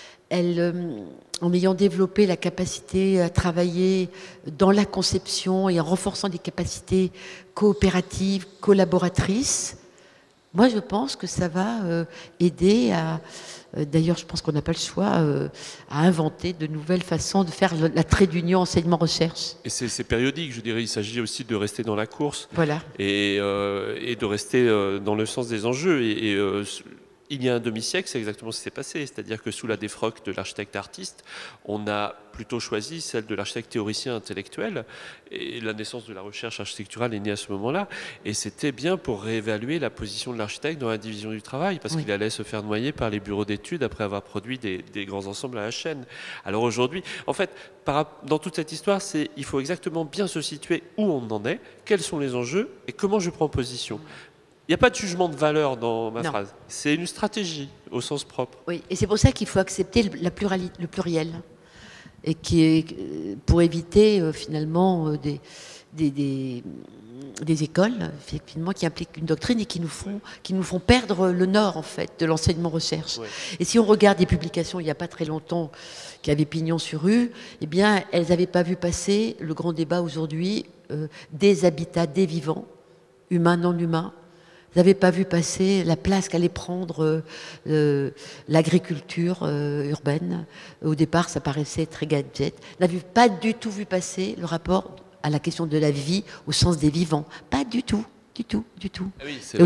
en ayant développé la capacité à travailler dans la conception et en renforçant des capacités coopératives, collaboratrices, moi je pense que ça va aider à... D'ailleurs, je pense qu'on n'a pas le choix à inventer de nouvelles façons de faire la trait d'union enseignement-recherche. Et c'est périodique, je dirais. Il s'agit aussi de rester dans la course et de rester dans le sens des enjeux. Il y a un demi-siècle, c'est exactement ce qui s'est passé. C'est-à-dire que sous la défroque de l'architecte artiste, on a plutôt choisi celle de l'architecte théoricien intellectuel. Et la naissance de la recherche architecturale est née à ce moment-là. Et c'était bien pour réévaluer la position de l'architecte dans la division du travail, parce qu'il allait se faire noyer par les bureaux d'études après avoir produit des grands ensembles à la chaîne. Alors aujourd'hui, en fait, dans toute cette histoire, il faut exactement bien se situer où on en est, quels sont les enjeux et comment je prends position. Il n'y a pas de jugement de valeur dans ma phrase. C'est une stratégie au sens propre. Oui, et c'est pour ça qu'il faut accepter le pluriel. Et pour éviter finalement des écoles effectivement, qui impliquent une doctrine et qui nous font perdre le nord en fait, de l'enseignement-recherche. Ouais. Et si on regarde des publications il n'y a pas très longtemps qui avaient pignon sur rue, eh bien, elles n'avaient pas vu passer le grand débat aujourd'hui des habitats, des vivants, humains, non humains. Vous n'avez pas vu passer la place qu'allait prendre l'agriculture urbaine. Au départ, ça paraissait très gadget. Vous n'avez pas du tout vu passer le rapport à la question de la vie au sens des vivants. Pas du tout. Du tout. Ah oui, c'est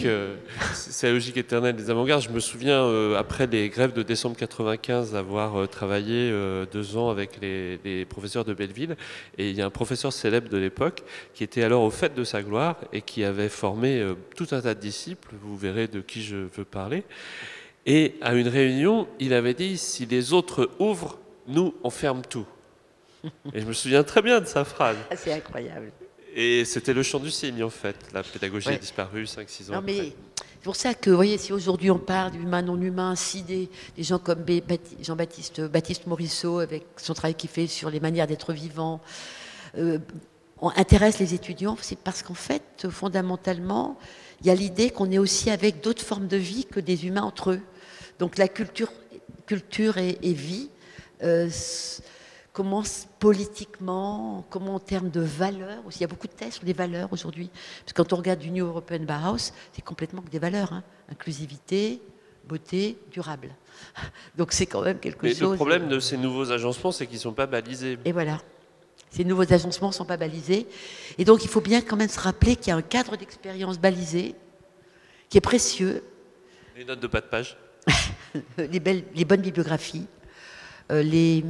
la logique éternelle des avant-gardes. Je me souviens, après les grèves de décembre 95, avoir travaillé 2 ans avec les professeurs de Belleville. Et il y a un professeur célèbre de l'époque qui était alors au fait de sa gloire et qui avait formé tout un tas de disciples. Vous verrez de qui je veux parler. Et à une réunion, il avait dit, si les autres ouvrent, nous, on ferme tout. Et je me souviens très bien de sa phrase. C'est incroyable. Et c'était le champ du cygne, en fait. La pédagogie a disparu 5-6 ans après. Mais c'est pour ça que, vous voyez, si aujourd'hui on parle d'humain, non humain, si des gens comme Baptiste Morisseau, avec son travail qu'il fait sur les manières d'être vivant, on intéresse les étudiants, c'est parce qu'en fait, fondamentalement, il y a l'idée qu'on est aussi avec d'autres formes de vie que des humains entre eux. Donc la culture et vie, comment politiquement, comment en termes de valeurs aussi. Il y a beaucoup de thèses sur les valeurs aujourd'hui. Parce que quand on regarde du New European Bauhaus, c'est complètement que des valeurs. Hein. Inclusivité, beauté, durable. Donc c'est quand même quelque chose... Le problème de ces nouveaux agencements, c'est qu'ils ne sont pas balisés. Et voilà. Ces nouveaux agencements ne sont pas balisés. Et donc il faut bien quand même se rappeler qu'il y a un cadre d'expérience balisé qui est précieux. Les notes de bas de page. les bonnes bibliographies. Les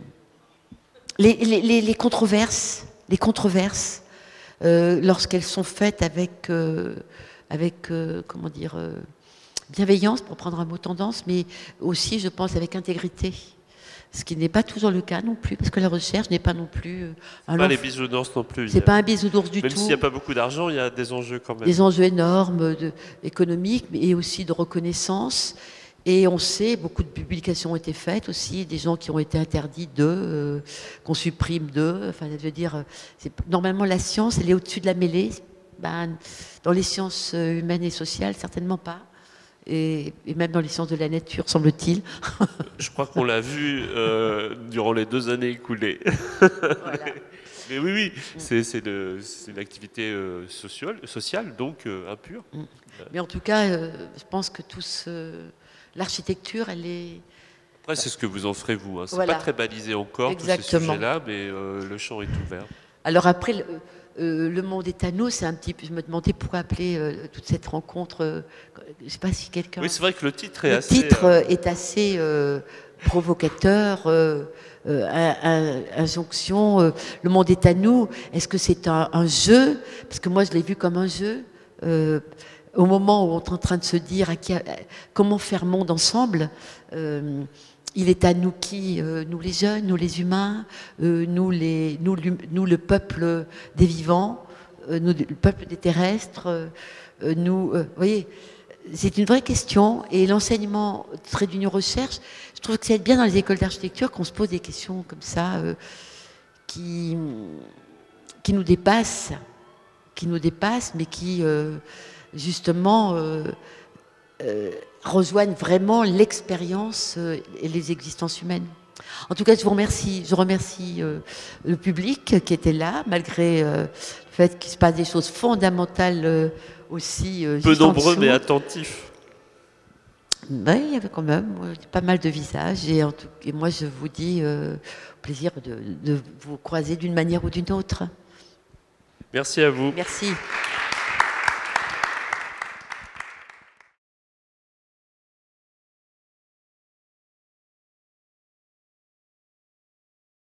controverses, lorsqu'elles sont faites avec comment dire, bienveillance, pour prendre un mot tendance, mais aussi, je pense, avec intégrité. Ce qui n'est pas toujours le cas non plus, parce que la recherche n'est pas non plus... pas les bisounours non plus. C'est pas un bisounours du tout. Même s'il n'y a pas beaucoup d'argent, il y a des enjeux quand même. Des enjeux énormes économiques, et aussi de reconnaissance. Et on sait, beaucoup de publications ont été faites aussi, des gens qui ont été interdits d'eux, qu'on supprime d'eux. Enfin, je veux dire, normalement la science, elle est au-dessus de la mêlée. Ben, dans les sciences humaines et sociales, certainement pas. et même dans les sciences de la nature, semble-t-il. Je crois qu'on l'a vu durant les 2 années écoulées. Voilà. Mais oui, c'est une activité sociale, donc impure. Mais en tout cas, je pense que l'architecture, elle est... Après, c'est ce que vous en ferez, vous. Hein. C'est Voilà. pas très balisé encore, Exactement. tous ces sujets-là, mais le champ est ouvert. Alors après, le monde est à nous, c'est un petit peu... Je me demandais pourquoi appeler toute cette rencontre... je ne sais pas si quelqu'un... Oui, c'est vrai que le titre est Le assez... titre est assez provocateur, injonction. Le monde est à nous. Est-ce que c'est un jeu? Parce que moi, je l'ai vu comme un jeu. Au moment où on est en train de se dire comment faire monde ensemble, il est à nous qui? Nous les jeunes, nous les humains, nous le peuple des vivants, nous le peuple des terrestres, vous voyez, c'est une vraie question, et l'enseignement trait d'union recherche, je trouve que c'est bien dans les écoles d'architecture qu'on se pose des questions comme ça, qui nous dépassent, mais qui justement rejoignent vraiment l'expérience et les existences humaines. En tout cas, je remercie le public qui était là, malgré le fait qu'il se passe des choses fondamentales aussi. Peu nombreux, mais attentifs. Oui, il y avait quand même pas mal de visages. Et moi, je vous dis au plaisir de vous croiser d'une manière ou d'une autre. Merci à vous. Merci.